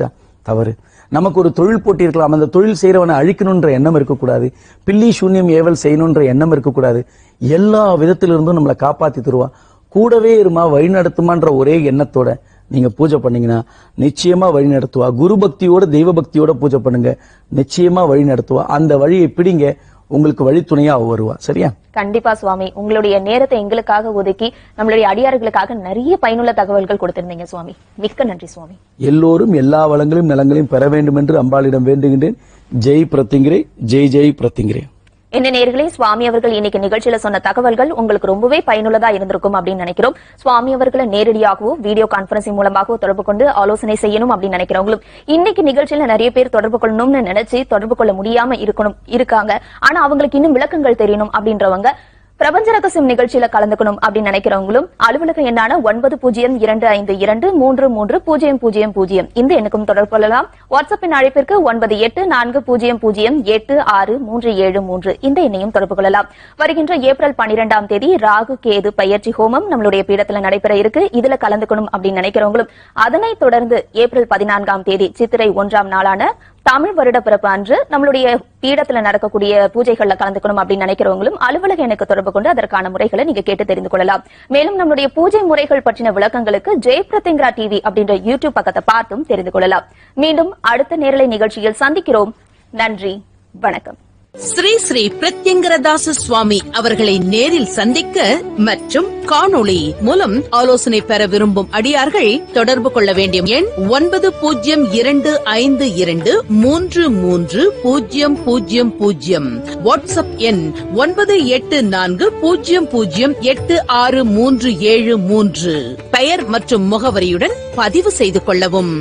Speaker 3: தவறு. நமக்கு ஒரு தொழில் போட்டி இருக்கலாம், அந்த தொழில் செய்யறவனை அழிக்கணும்ன்ற எண்ணம் இருக்கக்கூடாது. பில்லி சூன்யம் ஏவல் செய்யணும்ன்ற எண்ணம் இருக்கக்கூடாது. எல்லா விதத்திலிருந்தும் நம்மளை காப்பாத்தி தருவா, கூடவே இருமா, வழி நடத்துமான்ற ஒரே எண்ணத்தோட நீங்க பூஜை பண்ணீங்கன்னா நிச்சயமா வழி நடத்துவா. குரு பக்தியோட தெய்வ பக்தியோட பூஜை பண்ணுங்க, நிச்சயமா வழி நடத்துவா. அந்த வழியை பிடிங்க, உங்களுக்கு வழித்துணையா வருவா. சரியா?
Speaker 2: கண்டிப்பா சுவாமி, உங்களுடைய நேரத்தை எங்களுக்காக ஒதுக்கி நம்மளுடைய அடியார்களுக்காக நிறைய பயனுள்ள தகவல்கள் கொடுத்திருந்தீங்க சுவாமி. மிக்க நன்றி சுவாமி.
Speaker 3: எல்லோரும் எல்லா வளங்களையும் நலங்களையும் பெற வேண்டும் என்று அம்பாளிடம் வேண்டுகின்றேன். ஜெய் பிரத்யங்கிரே, ஜெய் ஜெய் பிரத்யங்கிரே.
Speaker 2: என்ன நேயர்களே, சுவாமி அவர்கள் இன்னைக்கு நிகழ்ச்சியில சொன்ன தகவல்கள் உங்களுக்கு ரொம்பவே பயனுள்ளதா இருந்திருக்கும் அப்படின்னு நினைக்கிறோம். சுவாமி அவர்களை நேரடியாகவோ வீடியோ கான்பரன்சிங் மூலமாகவோ தொடர்பு கொண்டு ஆலோசனை செய்யணும் அப்படின்னு நினைக்கிறவங்களும், இன்னைக்கு நிகழ்ச்சியில நிறைய பேர் தொடர்பு கொள்ளணும்னு நினைச்சு தொடர்பு கொள்ள முடியாம இருக்கணும் இருக்காங்க, ஆனா அவங்களுக்கு இன்னும் விளக்கங்கள் தெரியணும் அப்படின்றவங்க பிரபஞ்ச ரகசியம் நிகழ்ச்சியில கலந்துக்கணும் அப்படின்னு நினைக்கிறவங்களும் அலுவலக எண்ணான ஒன்பது பூஜ்ஜியம் இரண்டு ஐந்து இரண்டு மூன்று மூன்று பூஜ்ஜியம் பூஜ்ஜியம் பூஜ்ஜியம் இந்த எண்ணுக்கும் தொடர்பு கொள்ளலாம். வாட்ஸ்அப்பின் அழைப்பிற்கு ஒன்பது எட்டு நான்கு பூஜ்ஜியம் பூஜ்ஜியம் எட்டு ஆறு மூன்று ஏழு மூன்று இந்த எண்ணையும் தொடர்பு கொள்ளலாம். வருகின்ற ஏப்ரல் பன்னிரெண்டாம் தேதி ராகு கேது பயிற்சி ஹோமம் நம்மளுடைய பீடத்துல நடைபெற இருக்கு. இதுல கலந்துக்கணும் அப்படின்னு நினைக்கிறவங்களும், அதனைத் தொடர்ந்து ஏப்ரல் பதினான்காம் தேதி சித்திரை ஒன்றாம் நாளான தமிழ் வருட பிறப்பு அன்று நம்மளுடைய பீடத்துல நடக்கக்கூடிய பூஜைகள்ல கலந்துக்கணும் அப்படின்னு நினைக்கிறவங்களும் அலுவலக எண்ணுக்கு தொடர்பு கொண்டு அதற்கான முறைகளை நீங்க கேட்டு தெரிந்து கொள்ளலாம். மேலும் நம்மளுடைய பூஜை முறைகள் பற்றின விளக்கங்களுக்கு ஜெய் பிரத்யங்கிரா டிவி அப்படின்ற யூடியூப் பக்கத்தை பார்த்தும் தெரிந்து கொள்ளலாம். மீண்டும் அடுத்த நேரலை நிகழ்ச்சியில் சந்திக்கிறோம். நன்றி, வணக்கம்.
Speaker 1: ஸ்ரீ ஸ்ரீ பிரத்யங்கிரதாச சுவாமி அவர்களை நேரில் சந்திக்க மற்றும் காணொளி மூலம் ஆலோசனை பெற விரும்பும் அடியார்கள் தொடர்பு கொள்ள வேண்டிய எண் ஒன்பது பூஜ்ஜியம் இரண்டு ஐந்து இரண்டு மூன்று மூன்று பூஜ்ஜியம் பூஜ்ஜியம் பூஜ்ஜியம். வாட்ஸ்அப் எண் ஒன்பது எட்டு நான்கு பூஜ்ஜியம் பூஜ்ஜியம் எட்டு ஆறு மூன்று ஏழு மூன்று. பெயர் மற்றும் முகவரியுடன் பதிவு செய்து கொள்ளவும்.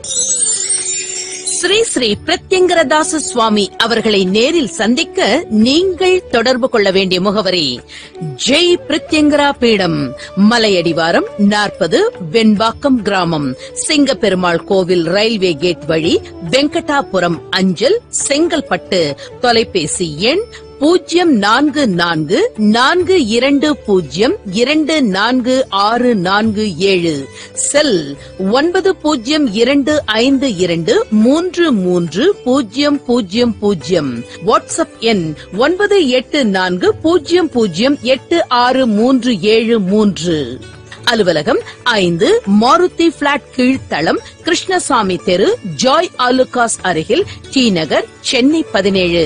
Speaker 1: ஸ்ரீ ஸ்ரீ பிரத்யங்கிரதாச சுவாமி அவர்களை நேரில் சந்திக்க நீங்கள் தொடர்பு கொள்ள வேண்டிய முகவரி ஜெய் பிரத்யங்கிரா பீடம், மலையடிவாரம் நாற்பது, வெண்பாக்கம் கிராமம், சிங்கப்பெருமாள் கோவில் ரயில்வே கேட் வழி, வெங்கடாபுரம் அஞ்சல், செங்கல்பட்டு. தொலைபேசி எண் பூஜ்ஜியம் நான்கு நான்கு நான்கு இரண்டு பூஜ்ஜியம் இரண்டு நான்கு ஆறு நான்கு ஏழு. செல் ஒன்பது பூஜ்ஜியம் இரண்டு ஐந்து இரண்டு மூன்று மூன்று பூஜ்ஜியம் பூஜ்ஜியம் பூஜ்ஜியம். வாட்ஸ்அப் எண் ஒன்பது எட்டு நான்கு பூஜ்ஜியம் பூஜ்ஜியம் எட்டு ஆறு மூன்று ஏழு மூன்று. அலுவலகம் ஐந்து மாருதி பிளாட் கீழ்த்தளம், கிருஷ்ணசாமி தெரு, ஜாய் ஆலுகாஸ் அருகில், டி நகர், சென்னை பதினேழு.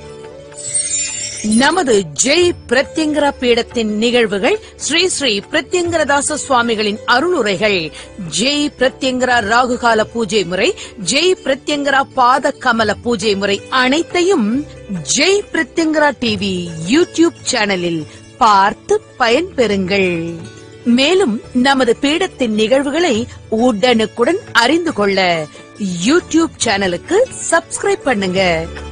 Speaker 1: நமது ஜெய் பிரத்யங்கிரா பீடத்தின் நிகழ்வுகள், ஸ்ரீ ஸ்ரீ பிரத்யங்கிரதாச சுவாமிகளின் அருளுரைகள், ஜெய் பிரத்யங்கிரா ராகுகால பூஜை முறை, ஜெய் பிரத்யங்கிரா பாத கமல பூஜை முறை அனைத்தையும் ஜெய் பிரத்யங்கிரா டிவி யூடியூப் சேனலில் பார்த்து பயன்பெறுங்கள். மேலும் நமது பீடத்தின் நிகழ்வுகளை உடனுக்குடன் அறிந்து கொள்ள யூடியூப் சேனலுக்கு சப்ஸ்கிரைப் பண்ணுங்க.